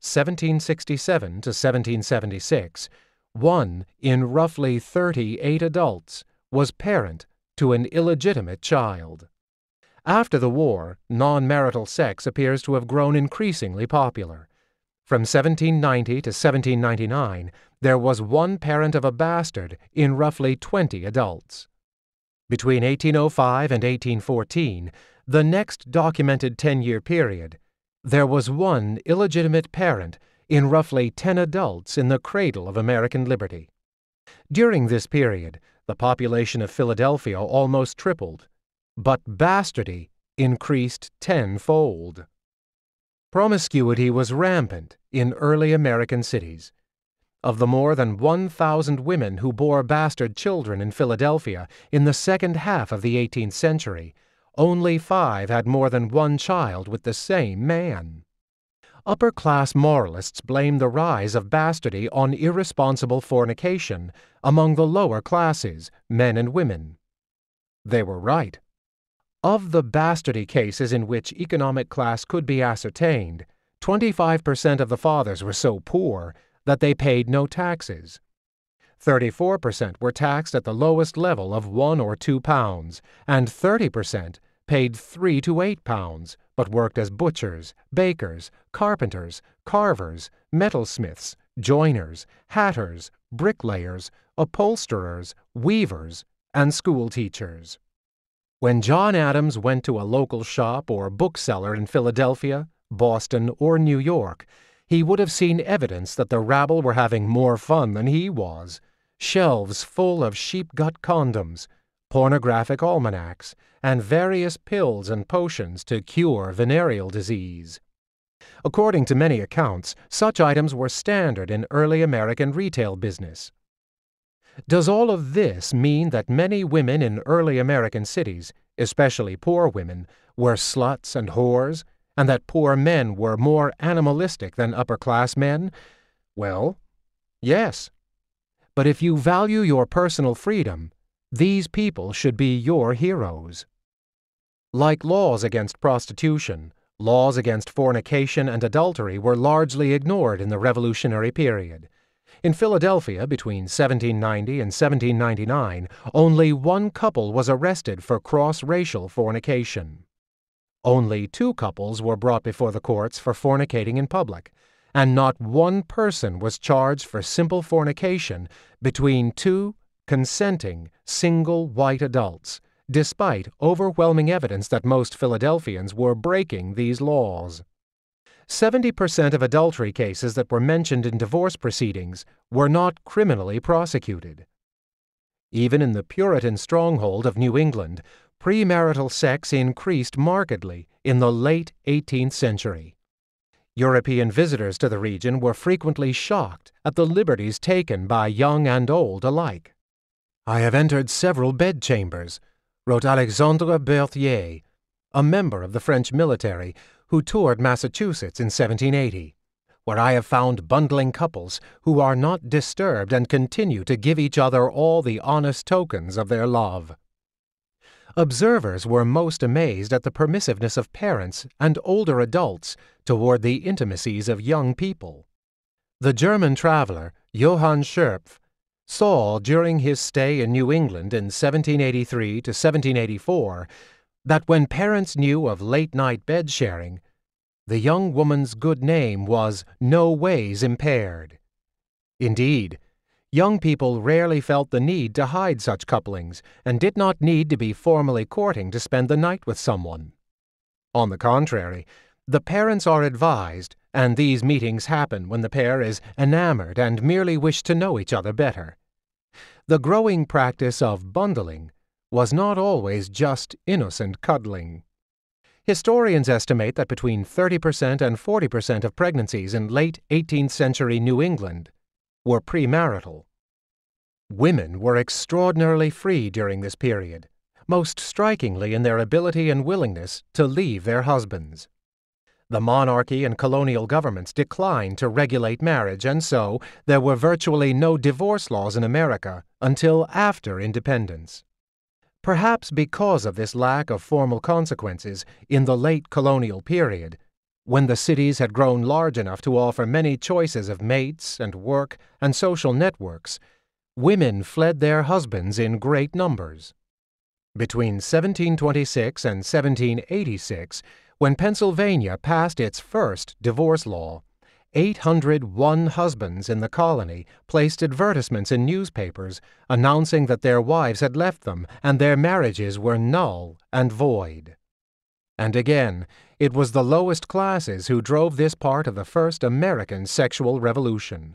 1767 to 1776, 1 in roughly 38 adults was parent to an illegitimate child. After the war, non-marital sex appears to have grown increasingly popular. From 1790 to 1799, there was 1 parent of a bastard in roughly 20 adults. Between 1805 and 1814, the next documented 10-year period, there was 1 illegitimate parent in roughly 10 adults in the cradle of American liberty. During this period, the population of Philadelphia almost tripled, but bastardy increased tenfold. Promiscuity was rampant in early American cities. Of the more than 1,000 women who bore bastard children in Philadelphia in the second half of the 18th century, only 5 had more than 1 child with the same man. Upper-class moralists blamed the rise of bastardy on irresponsible fornication among the lower classes, men and women. They were right. Of the bastardy cases in which economic class could be ascertained, 25% of the fathers were so poor that they paid no taxes. 34% were taxed at the lowest level of 1 or 2 pounds, and 30% paid 3 to 8 pounds, but worked as butchers, bakers, carpenters, carvers, metalsmiths, joiners, hatters, bricklayers, upholsterers, weavers, and school teachers. When John Adams went to a local shop or bookseller in Philadelphia, Boston, or New York, he would have seen evidence that the rabble were having more fun than he was. Shelves full of sheep-gut condoms, pornographic almanacs, and various pills and potions to cure venereal disease. According to many accounts, such items were standard in early American retail business. Does all of this mean that many women in early American cities, especially poor women, were sluts and whores, and that poor men were more animalistic than upper-class men? Well, yes. But if you value your personal freedom, these people should be your heroes. Like laws against prostitution, laws against fornication and adultery were largely ignored in the Revolutionary period. In Philadelphia, between 1790 and 1799, only 1 couple was arrested for cross-racial fornication. Only 2 couples were brought before the courts for fornicating in public, and not 1 person was charged for simple fornication between 2 consenting, single white adults, despite overwhelming evidence that most Philadelphians were breaking these laws. 70% of adultery cases that were mentioned in divorce proceedings were not criminally prosecuted. Even in the Puritan stronghold of New England, premarital sex increased markedly in the late 18th century. European visitors to the region were frequently shocked at the liberties taken by young and old alike. "I have entered several bedchambers," wrote Alexandre Berthier, a member of the French military who toured Massachusetts in 1780, "where I have found bundling couples who are not disturbed and continue to give each other all the honest tokens of their love." Observers were most amazed at the permissiveness of parents and older adults toward the intimacies of young people. The German traveler Johann Schöpf saw during his stay in New England in 1783 to 1784 that when parents knew of late-night bed-sharing, the young woman's good name was no ways impaired. Indeed, young people rarely felt the need to hide such couplings and did not need to be formally courting to spend the night with someone. On the contrary, the parents are advised, and these meetings happen when the pair is enamored and merely wish to know each other better. The growing practice of bundling was not always just innocent cuddling. Historians estimate that between 30% and 40% of pregnancies in late 18th century New England were premarital. Women were extraordinarily free during this period, most strikingly in their ability and willingness to leave their husbands. The monarchy and colonial governments declined to regulate marriage, and so there were virtually no divorce laws in America until after independence. Perhaps because of this lack of formal consequences in the late colonial period, when the cities had grown large enough to offer many choices of mates and work and social networks, women fled their husbands in great numbers. Between 1726 and 1786, when Pennsylvania passed its first divorce law, 801 husbands in the colony placed advertisements in newspapers announcing that their wives had left them and their marriages were null and void. And again, it was the lowest classes who drove this part of the first American sexual revolution.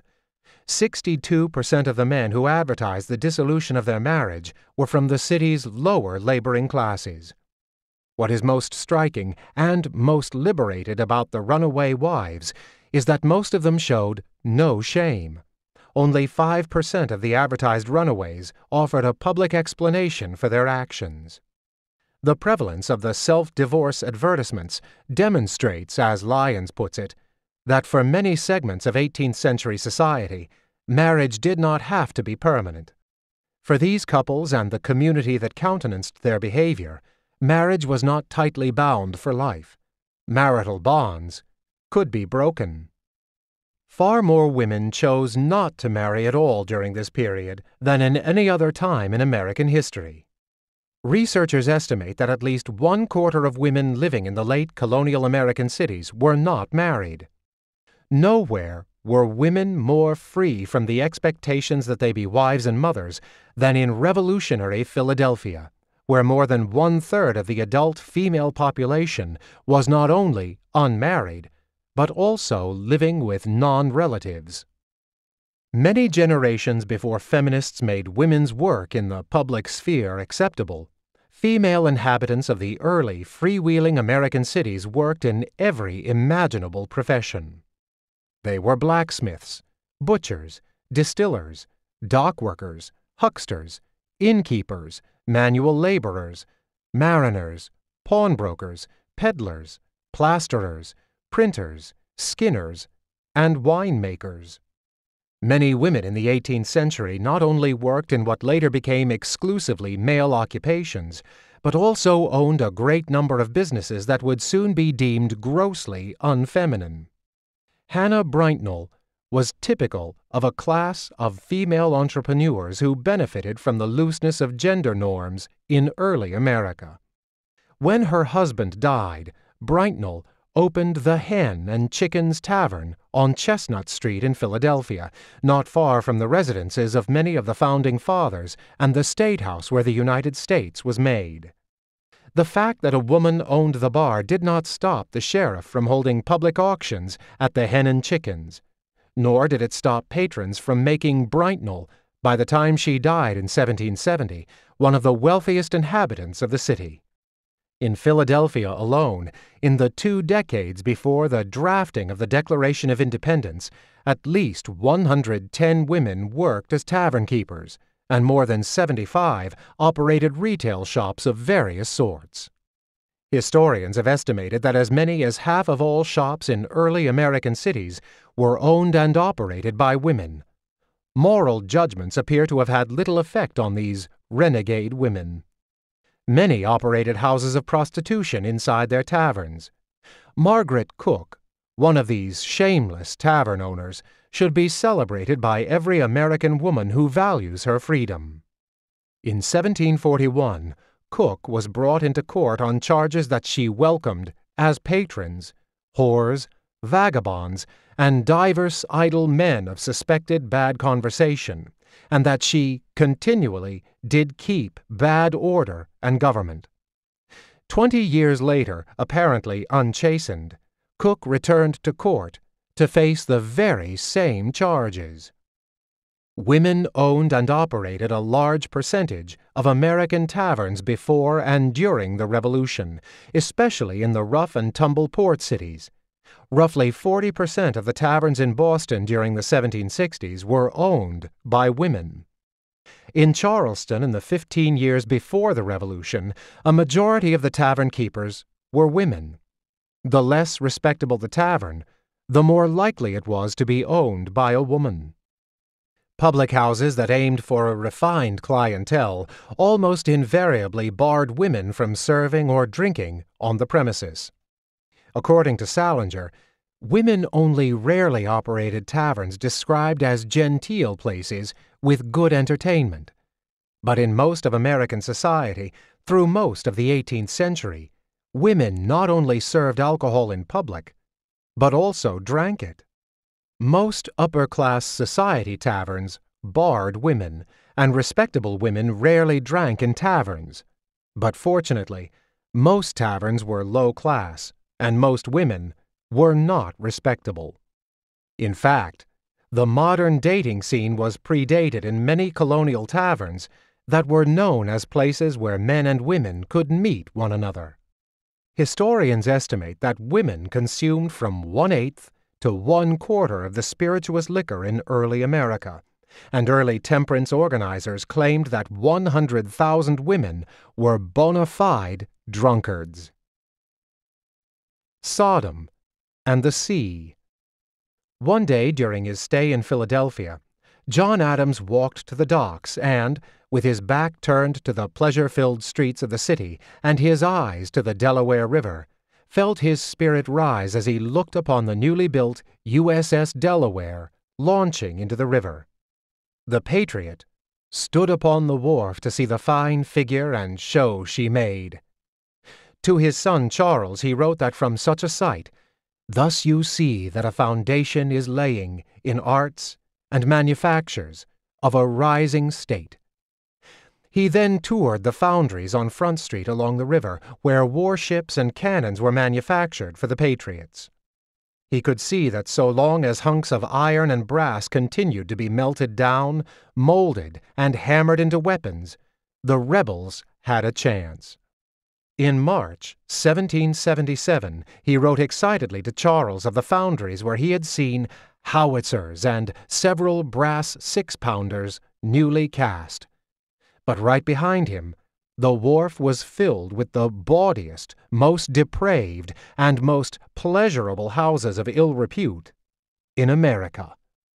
62% of the men who advertised the dissolution of their marriage were from the city's lower laboring classes. What is most striking and most liberated about the runaway wives is that most of them showed no shame. Only 5% of the advertised runaways offered a public explanation for their actions. The prevalence of the self-divorce advertisements demonstrates, as Lyons puts it, that for many segments of 18th century society, marriage did not have to be permanent. For these couples and the community that countenanced their behavior, marriage was not tightly bound for life. Marital bonds could be broken. Far more women chose not to marry at all during this period than in any other time in American history. Researchers estimate that at least 1/4 of women living in the late colonial American cities were not married. Nowhere were women more free from the expectations that they be wives and mothers than in revolutionary Philadelphia, where more than 1/3 of the adult female population was not only unmarried, but also living with non-relatives. Many generations before feminists made women's work in the public sphere acceptable, female inhabitants of the early freewheeling American cities worked in every imaginable profession. They were blacksmiths, butchers, distillers, dock workers, hucksters, innkeepers, manual laborers, mariners, pawnbrokers, peddlers, plasterers, printers, skinners, and winemakers. Many women in the 18th century not only worked in what later became exclusively male occupations, but also owned a great number of businesses that would soon be deemed grossly unfeminine. Hannah Breintle was typical of a class of female entrepreneurs who benefited from the looseness of gender norms in early America. When her husband died, Breintle opened the Hen and Chickens Tavern on Chestnut Street in Philadelphia, not far from the residences of many of the Founding Fathers and the State House where the United States was made. The fact that a woman owned the bar did not stop the sheriff from holding public auctions at the Hen and Chickens, nor did it stop patrons from making Breintle, by the time she died in 1770, one of the wealthiest inhabitants of the city. In Philadelphia alone, in the 2 decades before the drafting of the Declaration of Independence, at least 110 women worked as tavern keepers, and more than 75 operated retail shops of various sorts. Historians have estimated that as many as half of all shops in early American cities were owned and operated by women. Moral judgments appear to have had little effect on these renegade women. Many operated houses of prostitution inside their taverns. Margaret Cook, one of these shameless tavern owners, should be celebrated by every American woman who values her freedom. In 1741, Cook was brought into court on charges that she welcomed, as patrons, whores, vagabonds, and divers idle men of suspected bad conversation, and that she continually did keep bad order and government. 20 years later, apparently unchastened, Cook returned to court to face the very same charges. Women owned and operated a large percentage of American taverns before and during the Revolution, especially in the rough-and-tumble port cities. Roughly 40% of the taverns in Boston during the 1760s were owned by women. In Charleston, in the 15 years before the Revolution, a majority of the tavern keepers were women. The less respectable the tavern, the more likely it was to be owned by a woman. Public houses that aimed for a refined clientele almost invariably barred women from serving or drinking on the premises. According to Salinger, women only rarely operated taverns described as genteel places with good entertainment. But in most of American society, through most of the 18th century, women not only served alcohol in public, but also drank it. Most upper-class society taverns barred women, and respectable women rarely drank in taverns. But fortunately, most taverns were low-class, and most women were not respectable. In fact, the modern dating scene was predated in many colonial taverns that were known as places where men and women could meet one another. Historians estimate that women consumed from 1/8 to 1/4 of the spirituous liquor in early America, and early temperance organizers claimed that 100,000 women were bona fide drunkards. Sodom and the Sea. One day during his stay in Philadelphia, John Adams walked to the docks and, with his back turned to the pleasure-filled streets of the city and his eyes to the Delaware River, felt his spirit rise as he looked upon the newly built USS Delaware launching into the river. The Patriot stood upon the wharf to see the fine figure and show she made. To his son Charles he wrote that from such a sight, "Thus you see that a foundation is laying in arts and manufactures of a rising state." He then toured the foundries on Front Street along the river, where warships and cannons were manufactured for the Patriots. He could see that so long as hunks of iron and brass continued to be melted down, molded, and hammered into weapons, the rebels had a chance. In March 1777, he wrote excitedly to Charles of the foundries where he had seen howitzers and several brass 6-pounders newly cast. But right behind him, the wharf was filled with the bawdiest, most depraved, and most pleasurable houses of ill repute in America.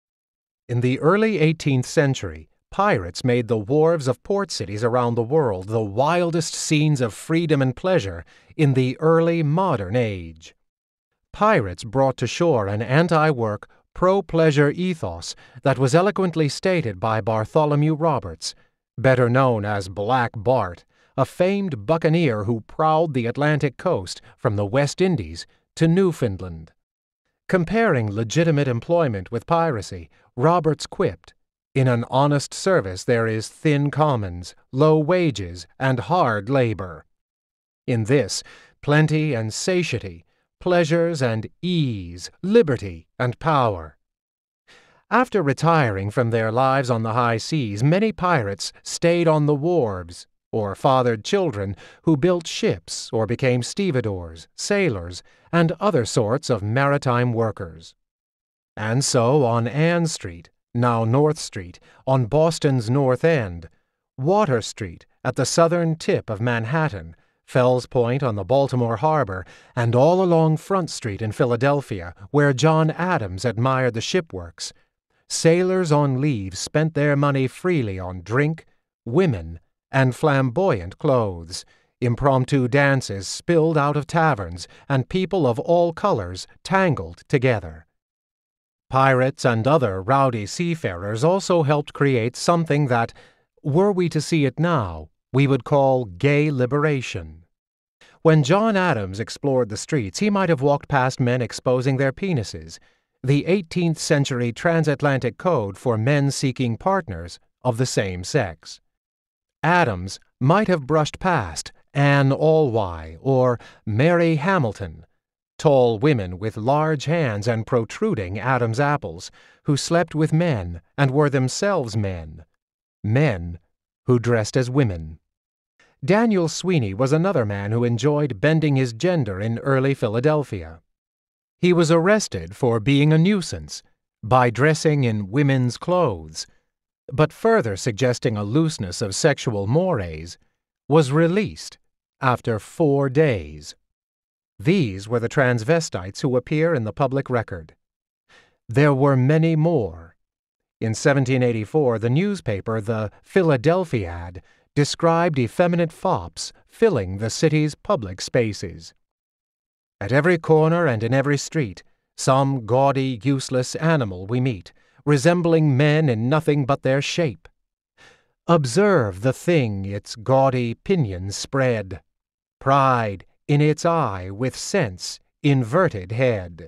In the early 18th century, pirates made the wharves of port cities around the world the wildest scenes of freedom and pleasure in the early modern age. Pirates brought to shore an anti-work, pro-pleasure ethos that was eloquently stated by Bartholomew Roberts, better known as Black Bart, a famed buccaneer who prowled the Atlantic coast from the West Indies to Newfoundland. Comparing legitimate employment with piracy, Roberts quipped, "In an honest service there is thin commons, low wages, and hard labor. In this, plenty and satiety, pleasures and ease, liberty and power." After retiring from their lives on the high seas, many pirates stayed on the wharves, or fathered children who built ships or became stevedores, sailors, and other sorts of maritime workers. And so on Ann Street, now North Street, on Boston's North End, Water Street at the southern tip of Manhattan, Fells Point on the Baltimore Harbor, and all along Front Street in Philadelphia, where John Adams admired the shipworks, sailors on leave spent their money freely on drink, women, and flamboyant clothes, impromptu dances spilled out of taverns, and people of all colors tangled together. Pirates and other rowdy seafarers also helped create something that, were we to see it now, we would call gay liberation. When John Adams explored the streets, he might have walked past men exposing their penises, the 18th century transatlantic code for men seeking partners of the same sex. Adams might have brushed past Anne Allwye or Mary Hamilton, tall women with large hands and protruding Adam's apples, who slept with men and were themselves men who dressed as women. Daniel Sweeney was another man who enjoyed bending his gender in early Philadelphia. He was arrested for being a nuisance by dressing in women's clothes, but further suggesting a looseness of sexual mores, was released after 4 days. These were the transvestites who appear in the public record. There were many more. In 1784, the newspaper, the Philadelphiad, described effeminate fops filling the city's public spaces. At every corner and in every street, some gaudy, useless animal we meet, resembling men in nothing but their shape. Observe the thing its gaudy pinions spread, pride in its eye with sense inverted head.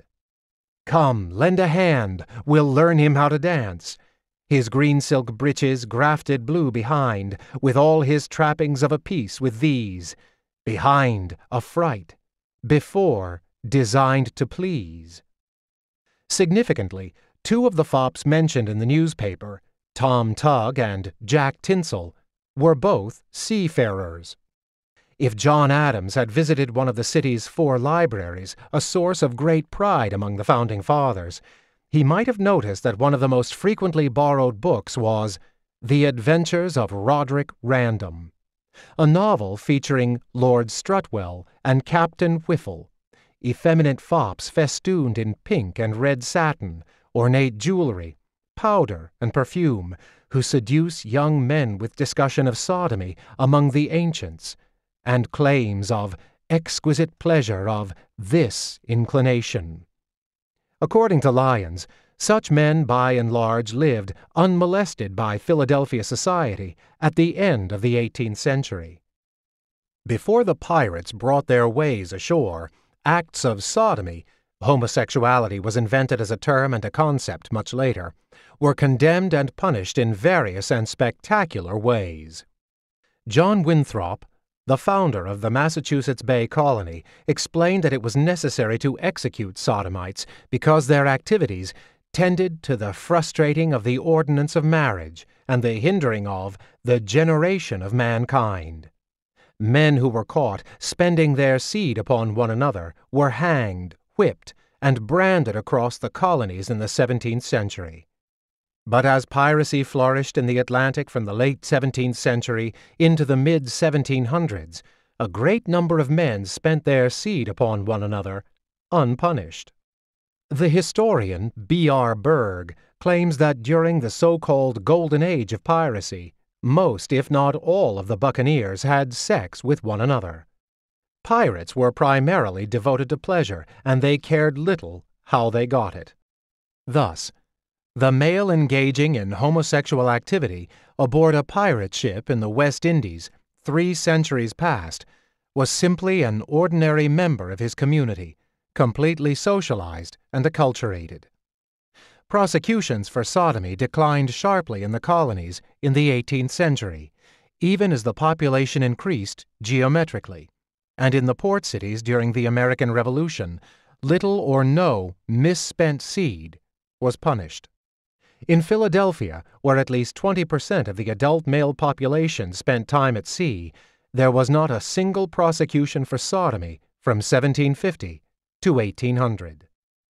Come, lend a hand, we'll learn him how to dance. His green silk breeches grafted blue behind, with all his trappings of a piece with these, behind a fright, before designed to please. Significantly, 2 of the fops mentioned in the newspaper, Tom Tug and Jack Tinsel, were both seafarers. If John Adams had visited one of the city's 4 libraries, a source of great pride among the Founding Fathers, he might have noticed that one of the most frequently borrowed books was The Adventures of Roderick Random, a novel featuring Lord Strutwell and Captain Whiffle, effeminate fops festooned in pink and red satin, ornate jewelry, powder, and perfume, who seduce young men with discussion of sodomy among the ancients, and claims of exquisite pleasure of this inclination. According to Lyons, such men by and large lived unmolested by Philadelphia society at the end of the 18th century. Before the pirates brought their ways ashore, acts of sodomy, homosexuality was invented as a term and a concept much later, were condemned and punished in various and spectacular ways. John Winthrop, the founder of the Massachusetts Bay Colony, explained that it was necessary to execute sodomites because their activities tended to the frustrating of the ordinance of marriage and the hindering of the generation of mankind. Men who were caught spending their seed upon one another were hanged, whipped, and branded across the colonies in the 17th century. But as piracy flourished in the Atlantic from the late 17th century into the mid-1700s, a great number of men spent their seed upon one another, unpunished. The historian B.R. Berg claims that during the so-called Golden Age of piracy, most, if not all, of the buccaneers had sex with one another. Pirates were primarily devoted to pleasure, and they cared little how they got it. Thus, the male engaging in homosexual activity aboard a pirate ship in the West Indies 3 centuries past was simply an ordinary member of his community, completely socialized and acculturated. Prosecutions for sodomy declined sharply in the colonies in the 18th century, even as the population increased geometrically, and in the port cities during the American Revolution, little or no misspent seed was punished. In Philadelphia, where at least 20% of the adult male population spent time at sea, there was not a single prosecution for sodomy from 1750 to 1800.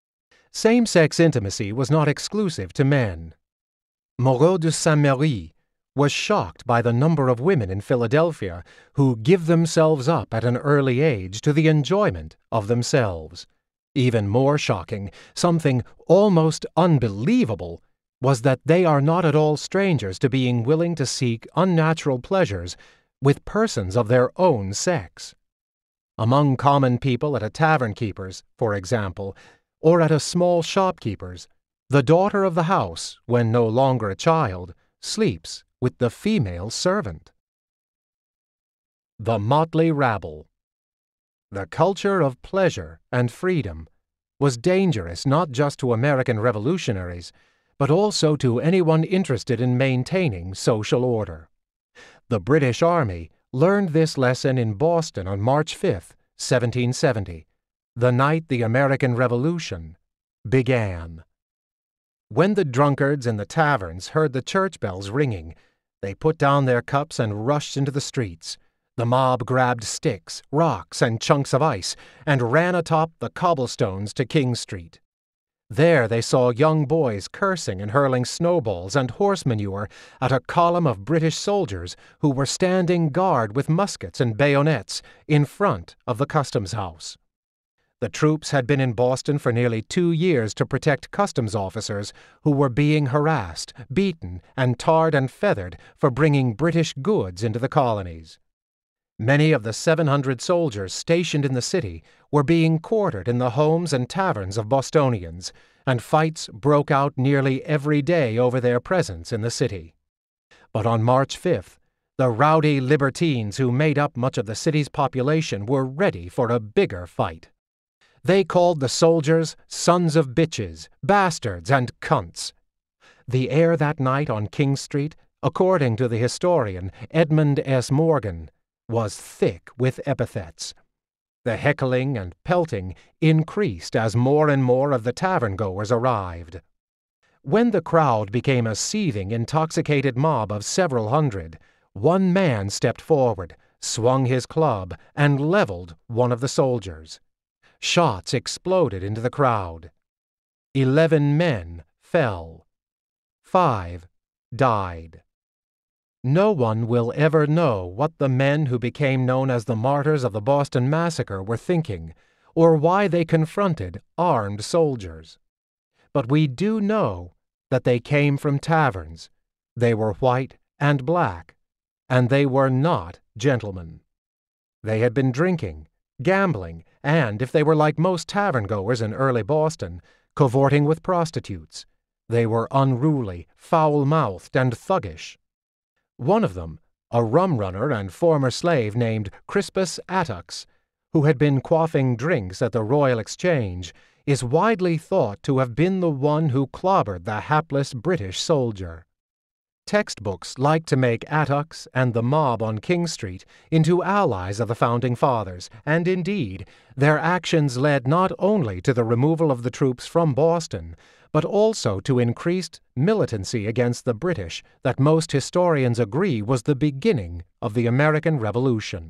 Same-sex intimacy was not exclusive to men. Moreau de Saint-Méry was shocked by the number of women in Philadelphia who give themselves up at an early age to the enjoyment of themselves. Even more shocking, something almost unbelievable, was that they are not at all strangers to being willing to seek unnatural pleasures with persons of their own sex. Among common people at a tavern-keeper's, for example, or at a small shopkeeper's, the daughter of the house, when no longer a child, sleeps with the female servant. The motley rabble. The culture of pleasure and freedom was dangerous not just to American revolutionaries, but also to anyone interested in maintaining social order. The British Army learned this lesson in Boston on March 5, 1770, the night the American Revolution began. When the drunkards in the taverns heard the church bells ringing, they put down their cups and rushed into the streets. The mob grabbed sticks, rocks, and chunks of ice and ran atop the cobblestones to King Street. There they saw young boys cursing and hurling snowballs and horse manure at a column of British soldiers who were standing guard with muskets and bayonets in front of the customs house. The troops had been in Boston for nearly 2 years to protect customs officers who were being harassed, beaten, and tarred and feathered for bringing British goods into the colonies. Many of the 700 soldiers stationed in the city were being quartered in the homes and taverns of Bostonians, and fights broke out nearly every day over their presence in the city. But on March 5th, the rowdy libertines who made up much of the city's population were ready for a bigger fight. They called the soldiers sons of bitches, bastards, and cunts. The air that night on King Street, according to the historian Edmund S. Morgan, was thick with epithets. The heckling and pelting increased as more and more of the tavern-goers arrived. When the crowd became a seething, intoxicated mob of several hundred, one man stepped forward, swung his club, and leveled one of the soldiers. Shots exploded into the crowd. 11 men fell. 5 died. No one will ever know what the men who became known as the martyrs of the Boston Massacre were thinking, or why they confronted armed soldiers. But we do know that they came from taverns. They were white and black, and they were not gentlemen. They had been drinking, gambling, and, if they were like most tavern-goers in early Boston, cavorting with prostitutes. They were unruly, foul-mouthed, and thuggish. One of them, a rum-runner and former slave named Crispus Attucks, who had been quaffing drinks at the Royal Exchange, is widely thought to have been the one who clobbered the hapless British soldier. Textbooks like to make Attucks and the mob on King Street into allies of the Founding Fathers, and indeed, their actions led not only to the removal of the troops from Boston, but also to increased militancy against the British that most historians agree was the beginning of the American Revolution.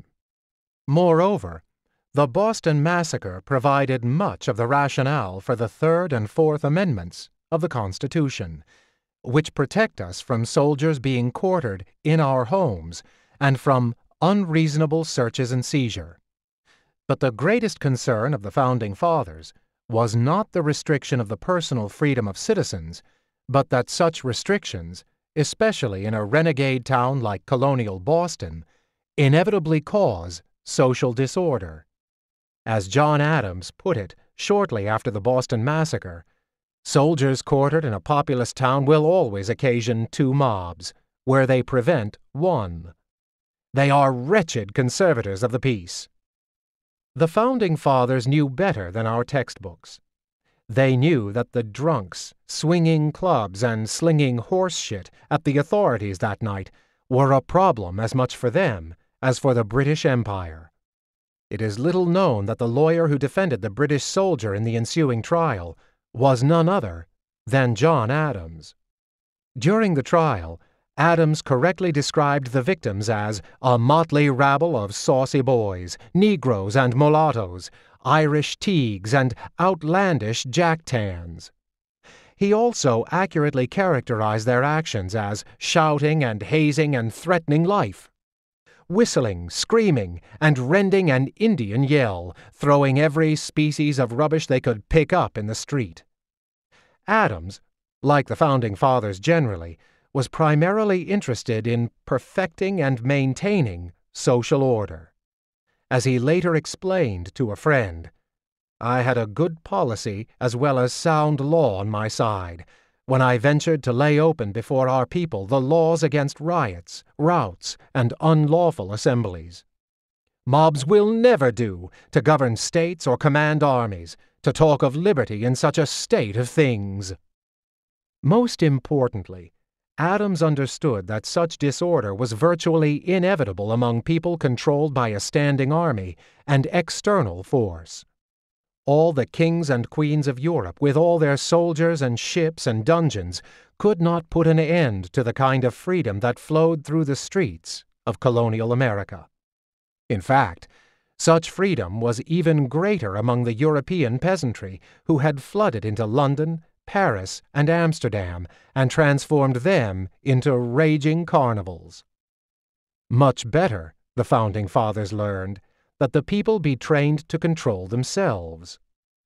Moreover, the Boston Massacre provided much of the rationale for the Third and Fourth Amendments of the Constitution, which protect us from soldiers being quartered in our homes and from unreasonable searches and seizure. But the greatest concern of the Founding Fathers was not the restriction of the personal freedom of citizens, but that such restrictions, especially in a renegade town like colonial Boston, inevitably cause social disorder. As John Adams put it shortly after the Boston Massacre, soldiers quartered in a populous town will always occasion 2 mobs, where they prevent 1. They are wretched conservators of the peace. The Founding Fathers knew better than our textbooks. They knew that the drunks, swinging clubs and slinging horse shit at the authorities that night were a problem as much for them as for the British Empire. It is little known that the lawyer who defended the British soldier in the ensuing trial was none other than John Adams. During the trial, Adams correctly described the victims as a motley rabble of saucy boys, Negroes and mulattoes, Irish teagues, and outlandish jack-tans. He also accurately characterized their actions as shouting and hazing and threatening life, whistling, screaming, and rending an Indian yell, throwing every species of rubbish they could pick up in the street. Adams, like the Founding Fathers generally, was primarily interested in perfecting and maintaining social order. As he later explained to a friend, "I had a good policy as well as sound law on my side when I ventured to lay open before our people the laws against riots, routs, and unlawful assemblies. Mobs will never do to govern states or command armies, to talk of liberty in such a state of things." Most importantly, Adams understood that such disorder was virtually inevitable among people controlled by a standing army and external force. All the kings and queens of Europe, with all their soldiers and ships and dungeons, could not put an end to the kind of freedom that flowed through the streets of colonial America. In fact, such freedom was even greater among the European peasantry, who had flooded into London, Paris, and Amsterdam, and transformed them into raging carnivals. Much better, the Founding Fathers learned, that the people be trained to control themselves.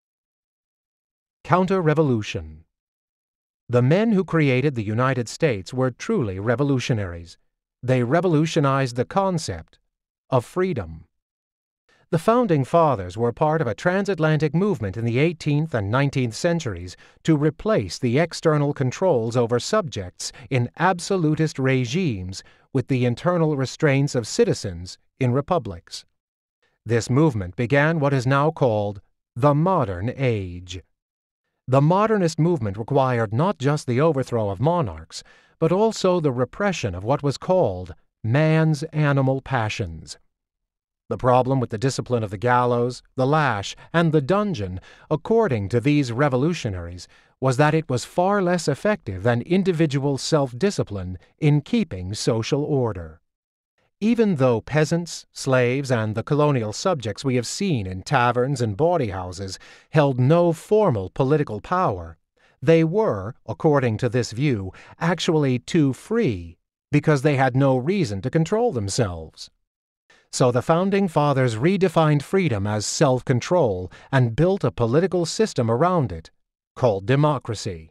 Counter-revolution. The men who created the United States were truly revolutionaries. They revolutionized the concept of freedom. The Founding Fathers were part of a transatlantic movement in the 18th and 19th centuries to replace the external controls over subjects in absolutist regimes with the internal restraints of citizens in republics. This movement began what is now called the modern age. The modernist movement required not just the overthrow of monarchs, but also the repression of what was called man's animal passions. The problem with the discipline of the gallows, the lash, and the dungeon, according to these revolutionaries, was that it was far less effective than individual self-discipline in keeping social order. Even though peasants, slaves, and the colonial subjects we have seen in taverns and bawdy houses held no formal political power, they were, according to this view, actually too free because they had no reason to control themselves. So the Founding Fathers redefined freedom as self-control and built a political system around it, called democracy.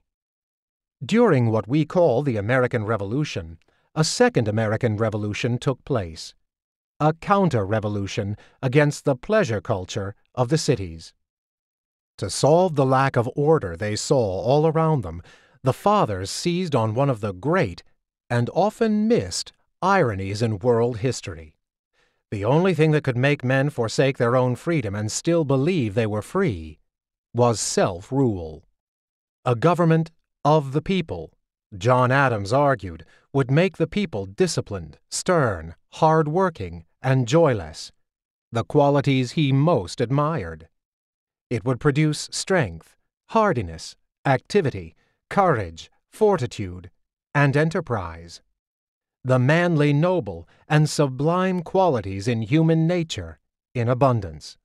During what we call the American Revolution, a second American Revolution took place, a counter-revolution against the pleasure culture of the cities. To solve the lack of order they saw all around them, the Fathers seized on one of the great and often missed ironies in world history. The only thing that could make men forsake their own freedom and still believe they were free was self-rule. A government of the people, John Adams argued, would make the people disciplined, stern, hard-working, and joyless, the qualities he most admired. It would produce strength, hardiness, activity, courage, fortitude, and enterprise, the manly, noble, and sublime qualities in human nature in abundance.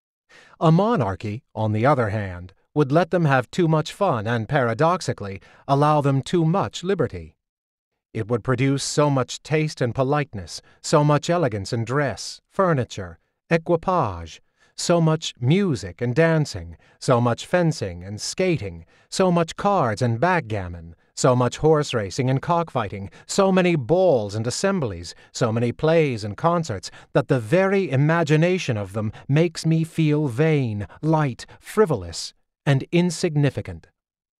A monarchy, on the other hand, would let them have too much fun and, paradoxically, allow them too much liberty. It would produce so much taste and politeness, so much elegance in dress, furniture, equipage, so much music and dancing, so much fencing and skating, so much cards and backgammon, so much horse racing and cockfighting, so many balls and assemblies, so many plays and concerts, that the very imagination of them makes me feel vain, light, frivolous, and insignificant.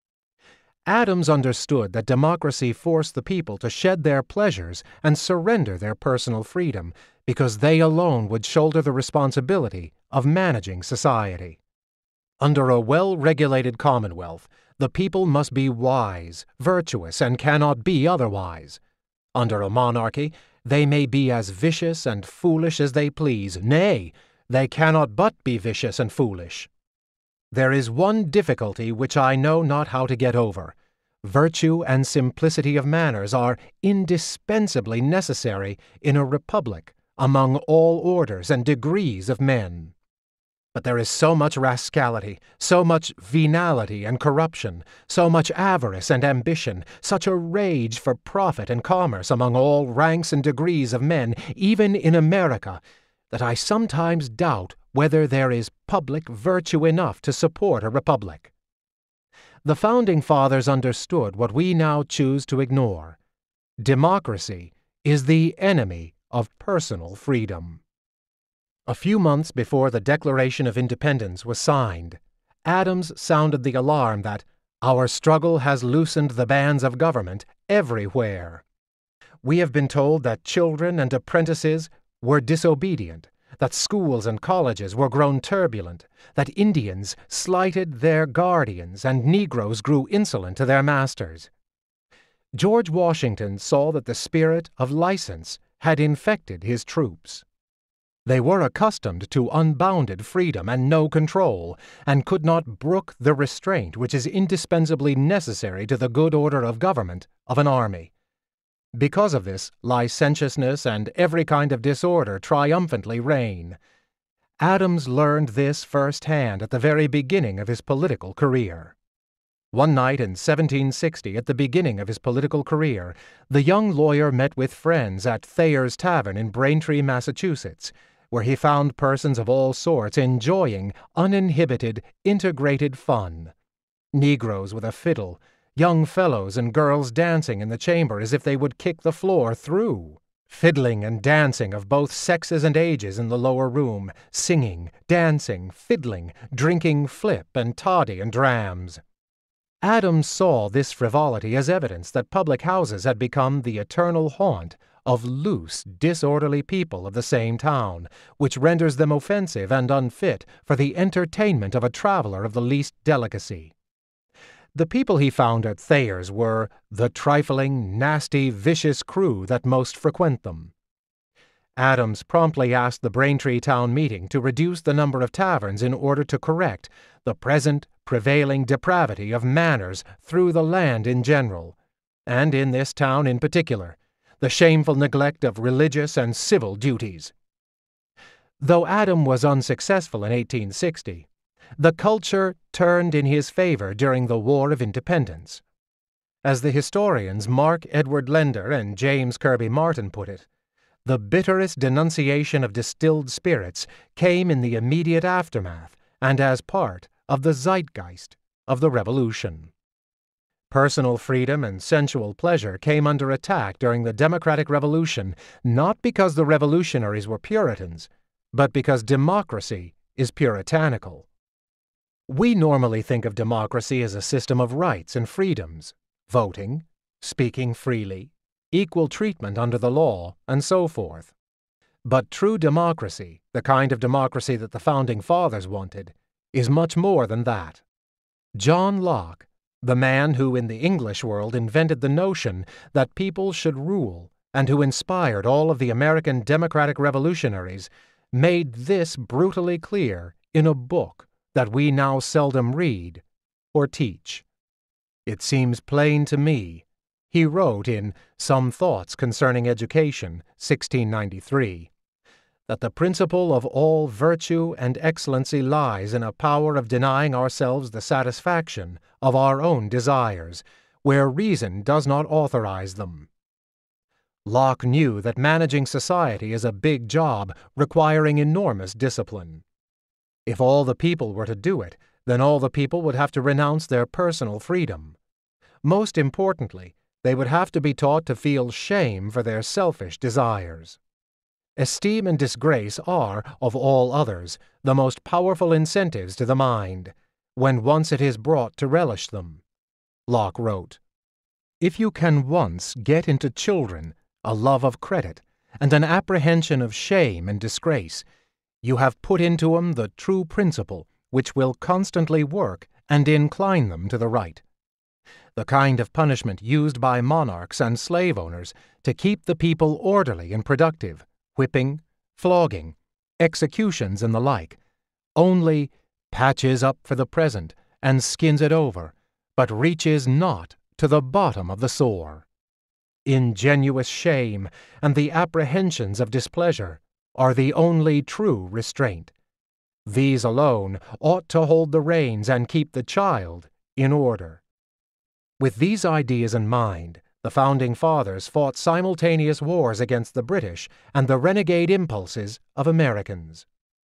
Adams understood that democracy forced the people to shed their pleasures and surrender their personal freedom, because they alone would shoulder the responsibility of managing society. Under a well-regulated commonwealth, the people must be wise, virtuous, and cannot be otherwise. Under a monarchy, they may be as vicious and foolish as they please. Nay, they cannot but be vicious and foolish. There is one difficulty which I know not how to get over. Virtue and simplicity of manners are indispensably necessary in a republic among all orders and degrees of men. But there is so much rascality, so much venality and corruption, so much avarice and ambition, such a rage for profit and commerce among all ranks and degrees of men, even in America, that I sometimes doubt whether there is public virtue enough to support a republic. The Founding Fathers understood what we now choose to ignore. Democracy is the enemy of personal freedom. A few months before the Declaration of Independence was signed, Adams sounded the alarm that our struggle has loosened the bands of government everywhere. We have been told that children and apprentices were disobedient, that schools and colleges were grown turbulent, that Indians slighted their guardians, and Negroes grew insolent to their masters. George Washington saw that the spirit of license had infected his troops. They were accustomed to unbounded freedom and no control, and could not brook the restraint which is indispensably necessary to the good order of government of an army. Because of this, licentiousness and every kind of disorder triumphantly reign. Adams learned this firsthand at the very beginning of his political career. One night in 1760, at the beginning of his political career, the young lawyer met with friends at Thayer's Tavern in Braintree, Massachusetts, where he found persons of all sorts enjoying uninhibited, integrated fun. Negroes with a fiddle, young fellows and girls dancing in the chamber as if they would kick the floor through, fiddling and dancing of both sexes and ages in the lower room, singing, dancing, fiddling, drinking flip and toddy and drams. Adams saw this frivolity as evidence that public houses had become the eternal haunt of loose, disorderly people of the same town, which renders them offensive and unfit for the entertainment of a traveler of the least delicacy. The people he found at Thayer's were the trifling, nasty, vicious crew that most frequent them. Adams promptly asked the Braintree town meeting to reduce the number of taverns in order to correct the present prevailing depravity of manners through the land in general, and in this town in particular, the shameful neglect of religious and civil duties. Though Adams was unsuccessful in 1860, the culture turned in his favor during the War of Independence. As the historians Mark Edward Lender and James Kirby Martin put it, the bitterest denunciation of distilled spirits came in the immediate aftermath and as part of the zeitgeist of the Revolution. Personal freedom and sensual pleasure came under attack during the Democratic Revolution, not because the revolutionaries were Puritans, but because democracy is puritanical. We normally think of democracy as a system of rights and freedoms, voting, speaking freely, equal treatment under the law, and so forth. But true democracy, the kind of democracy that the Founding Fathers wanted, is much more than that. John Locke, the man who in the English world invented the notion that people should rule and who inspired all of the American democratic revolutionaries, made this brutally clear in a book that we now seldom read or teach. It seems plain to me, he wrote in Some Thoughts Concerning Education, 1693, that the principle of all virtue and excellency lies in a power of denying ourselves the satisfaction of our own desires, where reason does not authorize them. Locke knew that managing society is a big job requiring enormous discipline. If all the people were to do it, then all the people would have to renounce their personal freedom. Most importantly, they would have to be taught to feel shame for their selfish desires. Esteem and disgrace are, of all others, the most powerful incentives to the mind, when once it is brought to relish them. Locke wrote, "If you can once get into children a love of credit and an apprehension of shame and disgrace, you have put into them the true principle which will constantly work and incline them to the right. The kind of punishment used by monarchs and slave owners to keep the people orderly and productive, whipping, flogging, executions, and the like, only patches up for the present and skins it over, but reaches not to the bottom of the sore. Ingenuous shame and the apprehensions of displeasure are the only true restraint. These alone ought to hold the reins and keep the child in order." With these ideas in mind, the Founding Fathers fought simultaneous wars against the British and the renegade impulses of Americans.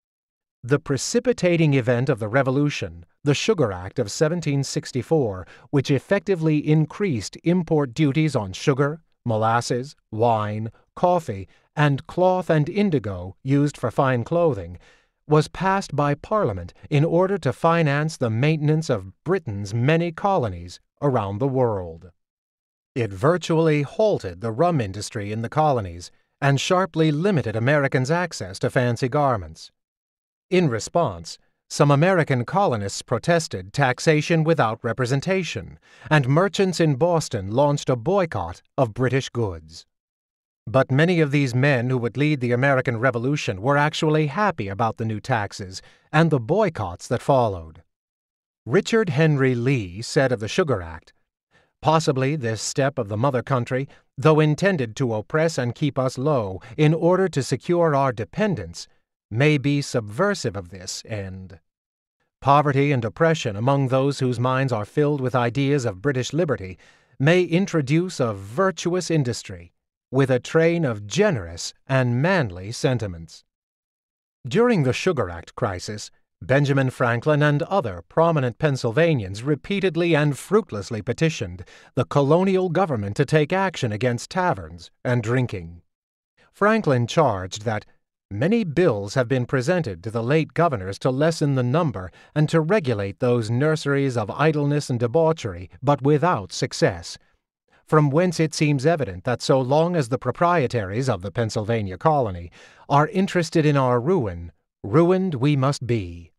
The precipitating event of the Revolution, the Sugar Act of 1764, which effectively increased import duties on sugar, molasses, wine, coffee, and cloth and indigo used for fine clothing, was passed by Parliament in order to finance the maintenance of Britain's many colonies around the world. It virtually halted the rum industry in the colonies and sharply limited Americans' access to fancy garments. In response, some American colonists protested taxation without representation, and merchants in Boston launched a boycott of British goods. But many of these men who would lead the American Revolution were actually happy about the new taxes and the boycotts that followed. Richard Henry Lee said of the Sugar Act, "Possibly this step of the mother country, though intended to oppress and keep us low in order to secure our dependence, may be subversive of this end. Poverty and oppression among those whose minds are filled with ideas of British liberty may introduce a virtuous industry, with a train of generous and manly sentiments." During the Sugar Act crisis, Benjamin Franklin and other prominent Pennsylvanians repeatedly and fruitlessly petitioned the colonial government to take action against taverns and drinking. Franklin charged that many bills have been presented to the late governors to lessen the number and to regulate those nurseries of idleness and debauchery, but without success, from whence it seems evident that so long as the proprietaries of the Pennsylvania colony are interested in our ruin, ruined we must be.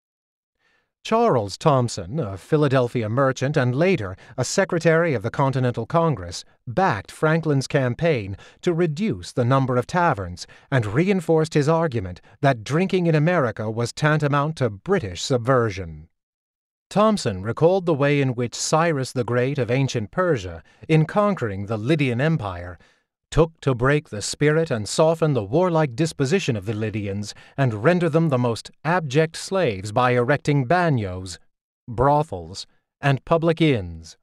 Charles Thompson, a Philadelphia merchant and later a secretary of the Continental Congress, backed Franklin's campaign to reduce the number of taverns and reinforced his argument that drinking in America was tantamount to British subversion. Thompson recalled the way in which Cyrus the Great of ancient Persia, in conquering the Lydian Empire, took to break the spirit and soften the warlike disposition of the Lydians and render them the most abject slaves by erecting bagnios, brothels, and public inns.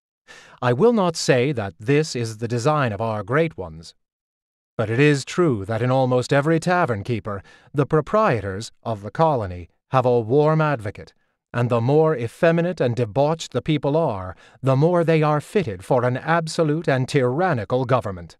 I will not say that this is the design of our great ones, but it is true that in almost every tavern keeper the proprietors of the colony have a warm advocate, and the more effeminate and debauched the people are, the more they are fitted for an absolute and tyrannical government.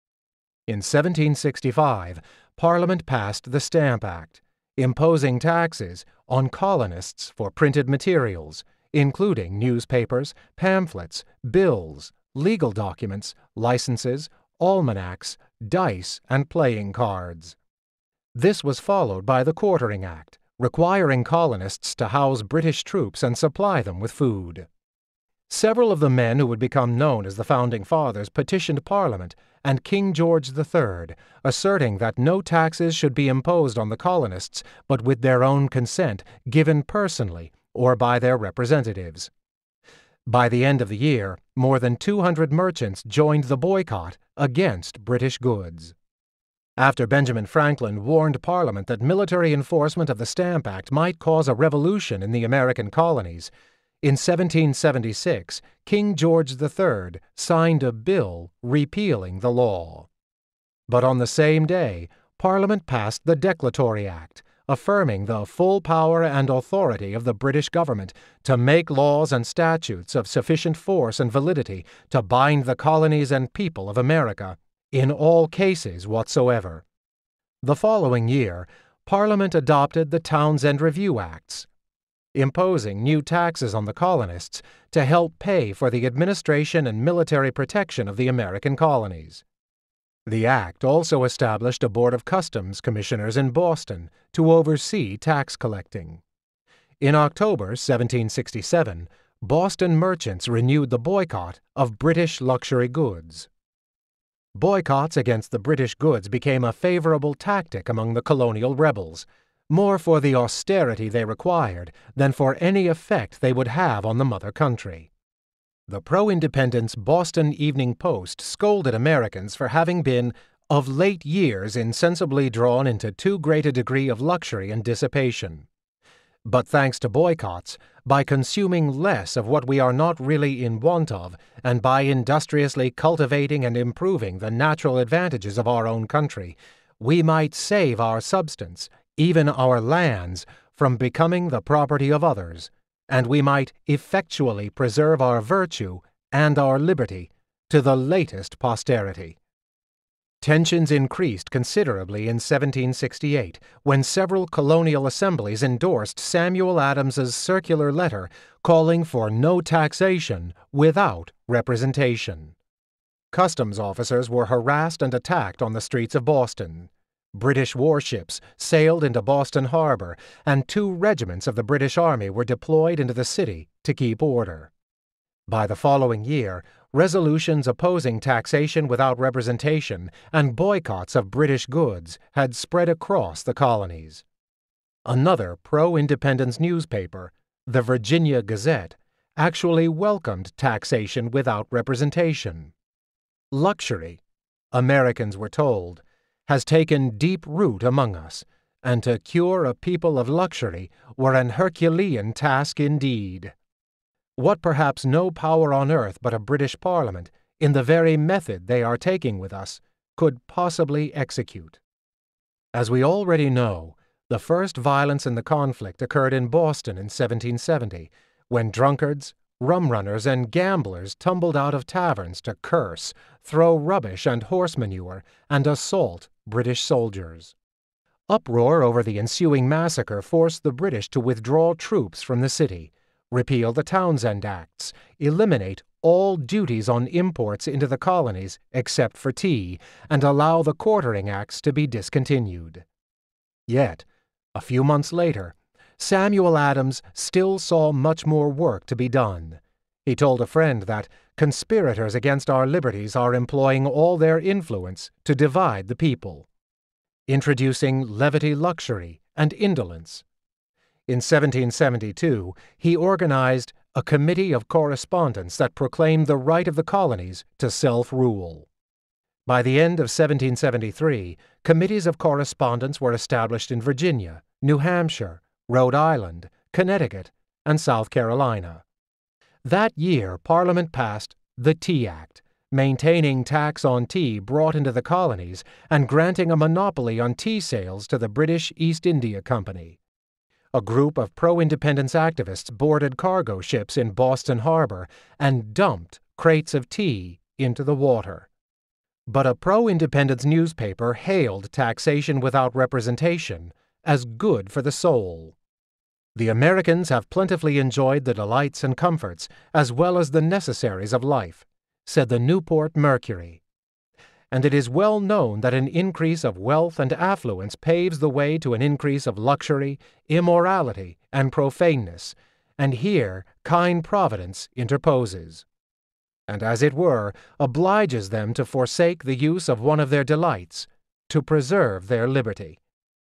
In 1765, Parliament passed the Stamp Act, imposing taxes on colonists for printed materials, including newspapers, pamphlets, bills, legal documents, licenses, almanacs, dice, and playing cards. This was followed by the Quartering Act, requiring colonists to house British troops and supply them with food. Several of the men who would become known as the Founding Fathers petitioned Parliament and King George III, asserting that no taxes should be imposed on the colonists but with their own consent, given personally or by their representatives. By the end of the year, more than 200 merchants joined the boycott against British goods. After Benjamin Franklin warned Parliament that military enforcement of the Stamp Act might cause a revolution in the American colonies, in 1776, King George III signed a bill repealing the law. But on the same day, Parliament passed the Declaratory Act, affirming the full power and authority of the British government to make laws and statutes of sufficient force and validity to bind the colonies and people of America in all cases whatsoever. The following year, Parliament adopted the Townshend Review Acts, imposing new taxes on the colonists to help pay for the administration and military protection of the American colonies. The act also established a Board of Customs Commissioners in Boston to oversee tax collecting. In October 1767, Boston merchants renewed the boycott of British luxury goods. Boycotts against the British goods became a favorable tactic among the colonial rebels, more for the austerity they required than for any effect they would have on the mother country. The pro-independence Boston Evening Post scolded Americans for having been, of late years, insensibly drawn into too great a degree of luxury and dissipation. But thanks to boycotts, by consuming less of what we are not really in want of, and by industriously cultivating and improving the natural advantages of our own country, we might save our substance, even our lands, from becoming the property of others, and we might effectually preserve our virtue and our liberty to the latest posterity. Tensions increased considerably in 1768 when several colonial assemblies endorsed Samuel Adams's circular letter calling for no taxation without representation. Customs officers were harassed and attacked on the streets of Boston. British warships sailed into Boston Harbor, and 2 regiments of the British Army were deployed into the city to keep order. By the following year, resolutions opposing taxation without representation and boycotts of British goods had spread across the colonies. Another pro-independence newspaper, the Virginia Gazette, actually welcomed taxation without representation. Luxury, Americans were told, has taken deep root among us, and to cure a people of luxury were an Herculean task indeed. What perhaps no power on earth but a British Parliament, in the very method they are taking with us, could possibly execute. As we already know, the first violence in the conflict occurred in Boston in 1770, when drunkards, rum-runners, and gamblers tumbled out of taverns to curse, throw rubbish and horse manure, and assault British soldiers. Uproar over the ensuing massacre forced the British to withdraw troops from the city, repeal the Townshend Acts, eliminate all duties on imports into the colonies except for tea, and allow the Quartering Acts to be discontinued. Yet, a few months later, Samuel Adams still saw much more work to be done. He told a friend that conspirators against our liberties are employing all their influence to divide the people, introducing levity, luxury, and indolence. In 1772, he organized a committee of correspondence that proclaimed the right of the colonies to self-rule. By the end of 1773, committees of correspondence were established in Virginia, New Hampshire, Rhode Island, Connecticut, and South Carolina. That year, Parliament passed the Tea Act, maintaining tax on tea brought into the colonies and granting a monopoly on tea sales to the British East India Company. A group of pro-independence activists boarded cargo ships in Boston Harbor and dumped crates of tea into the water. But a pro-independence newspaper hailed taxation without representation as good for the soul. The Americans have plentifully enjoyed the delights and comforts as well as the necessaries of life, said the Newport Mercury. And it is well known that an increase of wealth and affluence paves the way to an increase of luxury, immorality, and profaneness, and here kind Providence interposes, and as it were, obliges them to forsake the use of one of their delights, to preserve their liberty.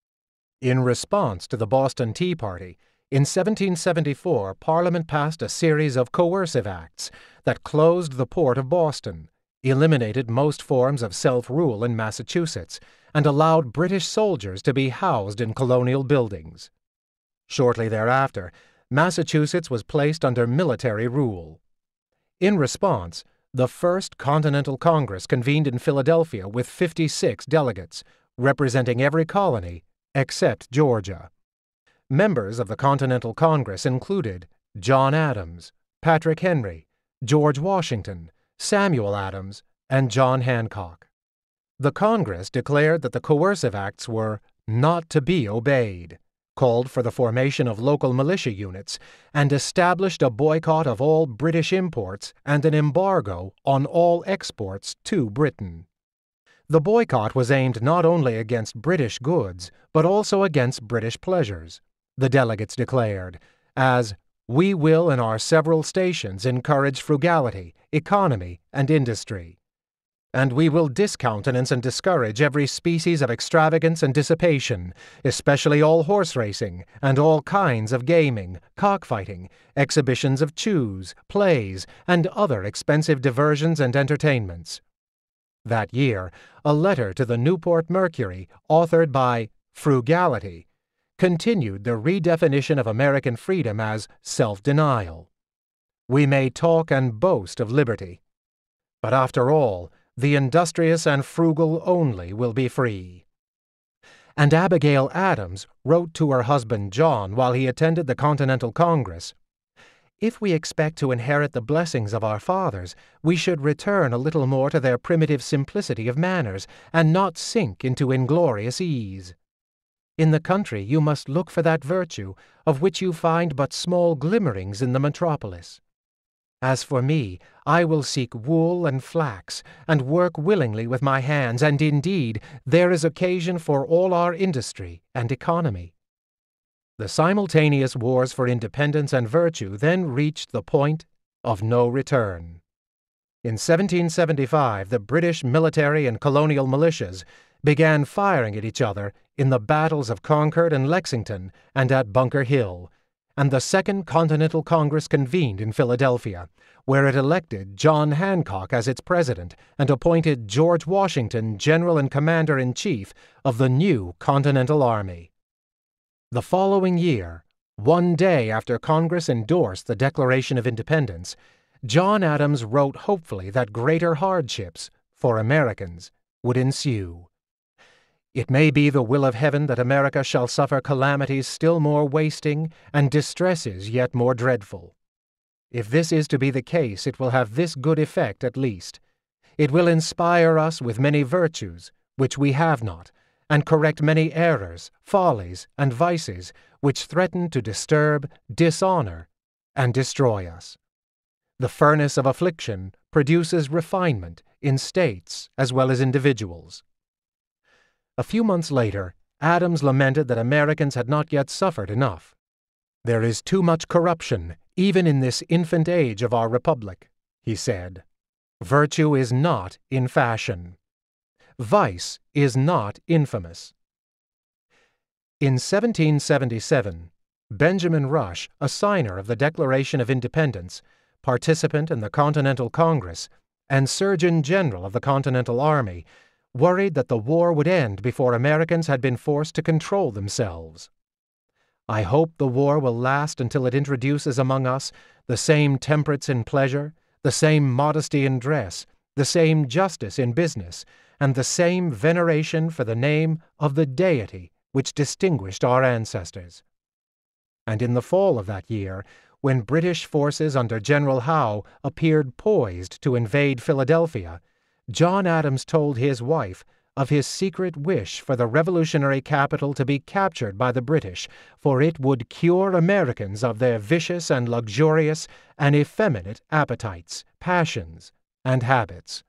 In response to the Boston Tea Party, in 1774 Parliament passed a series of coercive acts that closed the port of Boston, eliminated most forms of self-rule in Massachusetts, and allowed British soldiers to be housed in colonial buildings. Shortly thereafter, Massachusetts was placed under military rule. In response, the First Continental Congress convened in Philadelphia with 56 delegates, representing every colony except Georgia. Members of the Continental Congress included John Adams, Patrick Henry, George Washington, Samuel Adams, and John Hancock. The Congress declared that the coercive acts were not to be obeyed, called for the formation of local militia units, and established a boycott of all British imports and an embargo on all exports to Britain. The boycott was aimed not only against British goods, but also against British pleasures, the delegates declared, as "we will in our several stations encourage frugality, economy, and industry. And we will discountenance and discourage every species of extravagance and dissipation, especially all horse racing, and all kinds of gaming, cockfighting, exhibitions of chews, plays, and other expensive diversions and entertainments." That year, a letter to the Newport Mercury, authored by Frugality, continued the redefinition of American freedom as self-denial. We may talk and boast of liberty, but after all, the industrious and frugal only will be free. And Abigail Adams wrote to her husband John while he attended the Continental Congress, if we expect to inherit the blessings of our fathers, we should return a little more to their primitive simplicity of manners, and not sink into inglorious ease. In the country you must look for that virtue, of which you find but small glimmerings in the metropolis. As for me, I will seek wool and flax, and work willingly with my hands, and indeed there is occasion for all our industry and economy. The simultaneous wars for independence and virtue then reached the point of no return. In 1775, the British military and colonial militias began firing at each other in the battles of Concord and Lexington and at Bunker Hill, and the Second Continental Congress convened in Philadelphia, where it elected John Hancock as its president and appointed George Washington general and commander-in-chief of the new Continental Army. The following year, one day after Congress endorsed the Declaration of Independence, John Adams wrote hopefully that greater hardships, for Americans, would ensue. It may be the will of heaven that America shall suffer calamities still more wasting and distresses yet more dreadful. If this is to be the case, it will have this good effect at least. It will inspire us with many virtues, which we have not, and correct many errors, follies, and vices, which threaten to disturb, dishonor, and destroy us. The furnace of affliction produces refinement in states as well as individuals. A few months later, Adams lamented that Americans had not yet suffered enough. "There is too much corruption, even in this infant age of our republic," he said. "Virtue is not in fashion. Vice is not infamous." In 1777, Benjamin Rush, a signer of the Declaration of Independence, participant in the Continental Congress, and Surgeon General of the Continental Army, worried that the war would end before Americans had been forced to control themselves. "I hope the war will last until it introduces among us the same temperance in pleasure, the same modesty in dress, the same justice in business, and the same veneration for the name of the deity which distinguished our ancestors." And in the fall of that year, when British forces under General Howe appeared poised to invade Philadelphia, John Adams told his wife of his secret wish for the revolutionary capital to be captured by the British, for it would cure Americans of their vicious and luxurious and effeminate appetites, passions, and habits.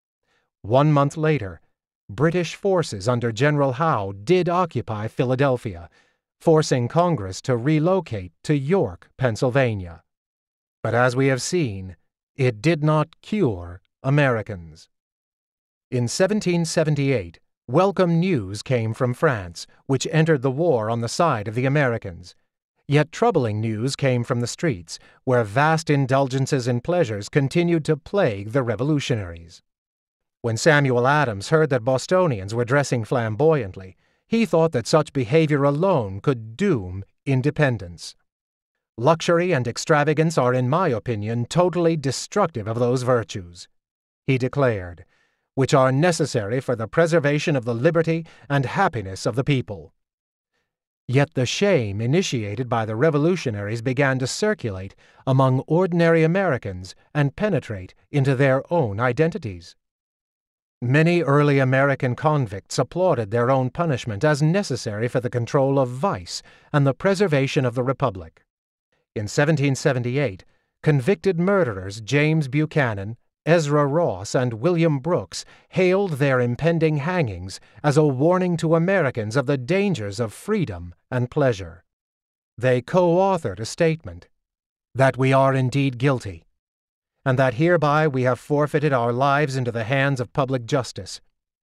1 month later, British forces under General Howe did occupy Philadelphia, forcing Congress to relocate to York, Pennsylvania. But as we have seen, it did not cure Americans. In 1778, welcome news came from France, which entered the war on the side of the Americans. Yet troubling news came from the streets, where vast indulgences and pleasures continued to plague the revolutionaries. When Samuel Adams heard that Bostonians were dressing flamboyantly, he thought that such behavior alone could doom independence. "Luxury and extravagance are, in my opinion, totally destructive of those virtues," he declared, "which are necessary for the preservation of the liberty and happiness of the people." Yet the shame initiated by the revolutionaries began to circulate among ordinary Americans and penetrate into their own identities. Many early American convicts applauded their own punishment as necessary for the control of vice and the preservation of the Republic. In 1778, convicted murderers James Buchanan, Ezra Ross, and William Brooks hailed their impending hangings as a warning to Americans of the dangers of freedom and pleasure. They co-authored a statement that we are indeed guilty, and that hereby we have forfeited our lives into the hands of public justice.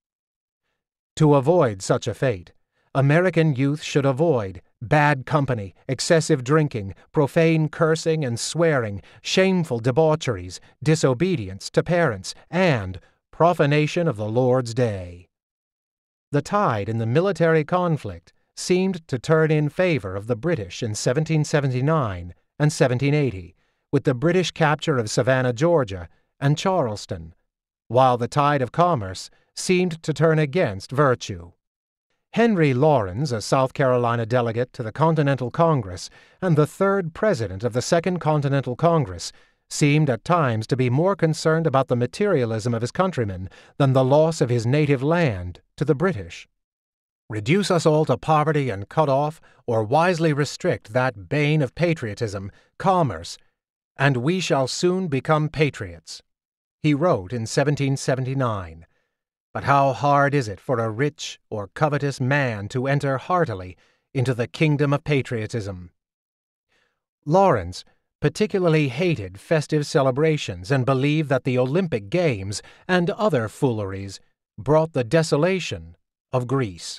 To avoid such a fate, American youth should avoid bad company, excessive drinking, profane cursing and swearing, shameful debaucheries, disobedience to parents, and profanation of the Lord's day. The tide in the military conflict seemed to turn in favor of the British in 1779 and 1780, with the British capture of Savannah, Georgia, and Charleston, while the tide of commerce seemed to turn against virtue. Henry Laurens, a South Carolina delegate to the Continental Congress and the third president of the Second Continental Congress, seemed at times to be more concerned about the materialism of his countrymen than the loss of his native land to the British. Reduce us all to poverty and cut off, or wisely restrict that bane of patriotism, commerce, and we shall soon become patriots, he wrote in 1779. But how hard is it for a rich or covetous man to enter heartily into the kingdom of patriotism? Laurens particularly hated festive celebrations and believed that the Olympic Games and other fooleries brought the desolation of Greece.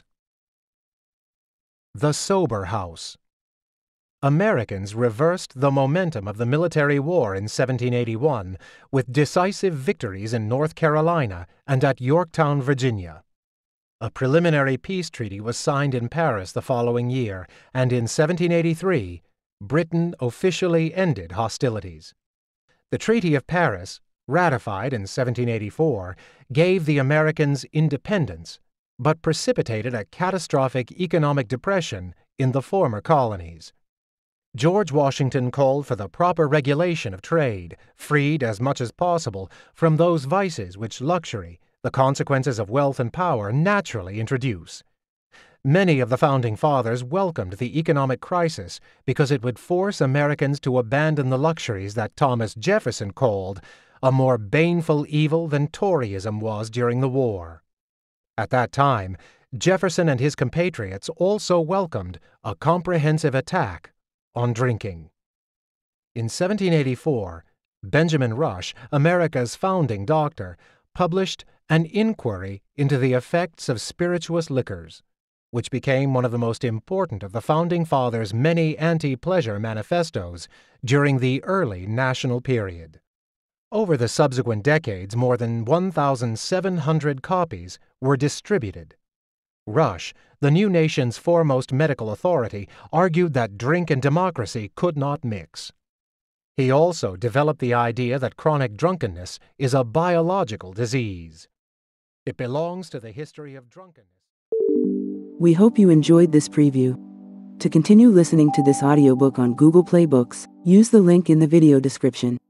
The Sober House. Americans reversed the momentum of the military war in 1781 with decisive victories in North Carolina and at Yorktown, Virginia. A preliminary peace treaty was signed in Paris the following year, and in 1783, Britain officially ended hostilities. The Treaty of Paris, ratified in 1784, gave the Americans independence, but precipitated a catastrophic economic depression in the former colonies. George Washington called for the proper regulation of trade, freed as much as possible from those vices which luxury, the consequences of wealth and power, naturally introduce. Many of the Founding Fathers welcomed the economic crisis because it would force Americans to abandon the luxuries that Thomas Jefferson called a more baneful evil than Toryism was during the war. At that time, Jefferson and his compatriots also welcomed a comprehensive attack on drinking. In 1784, Benjamin Rush, America's founding doctor, published an inquiry into the effects of spirituous liquors, which became one of the most important of the Founding Fathers' many anti-pleasure manifestos during the early national period. Over the subsequent decades, more than 1,700 copies were distributed. Rush, the new nation's foremost medical authority, argued that drink and democracy could not mix. He also developed the idea that chronic drunkenness is a biological disease. It belongs to the history of drunkenness. We hope you enjoyed this preview. To continue listening to this audiobook on Google Play Books, use the link in the video description.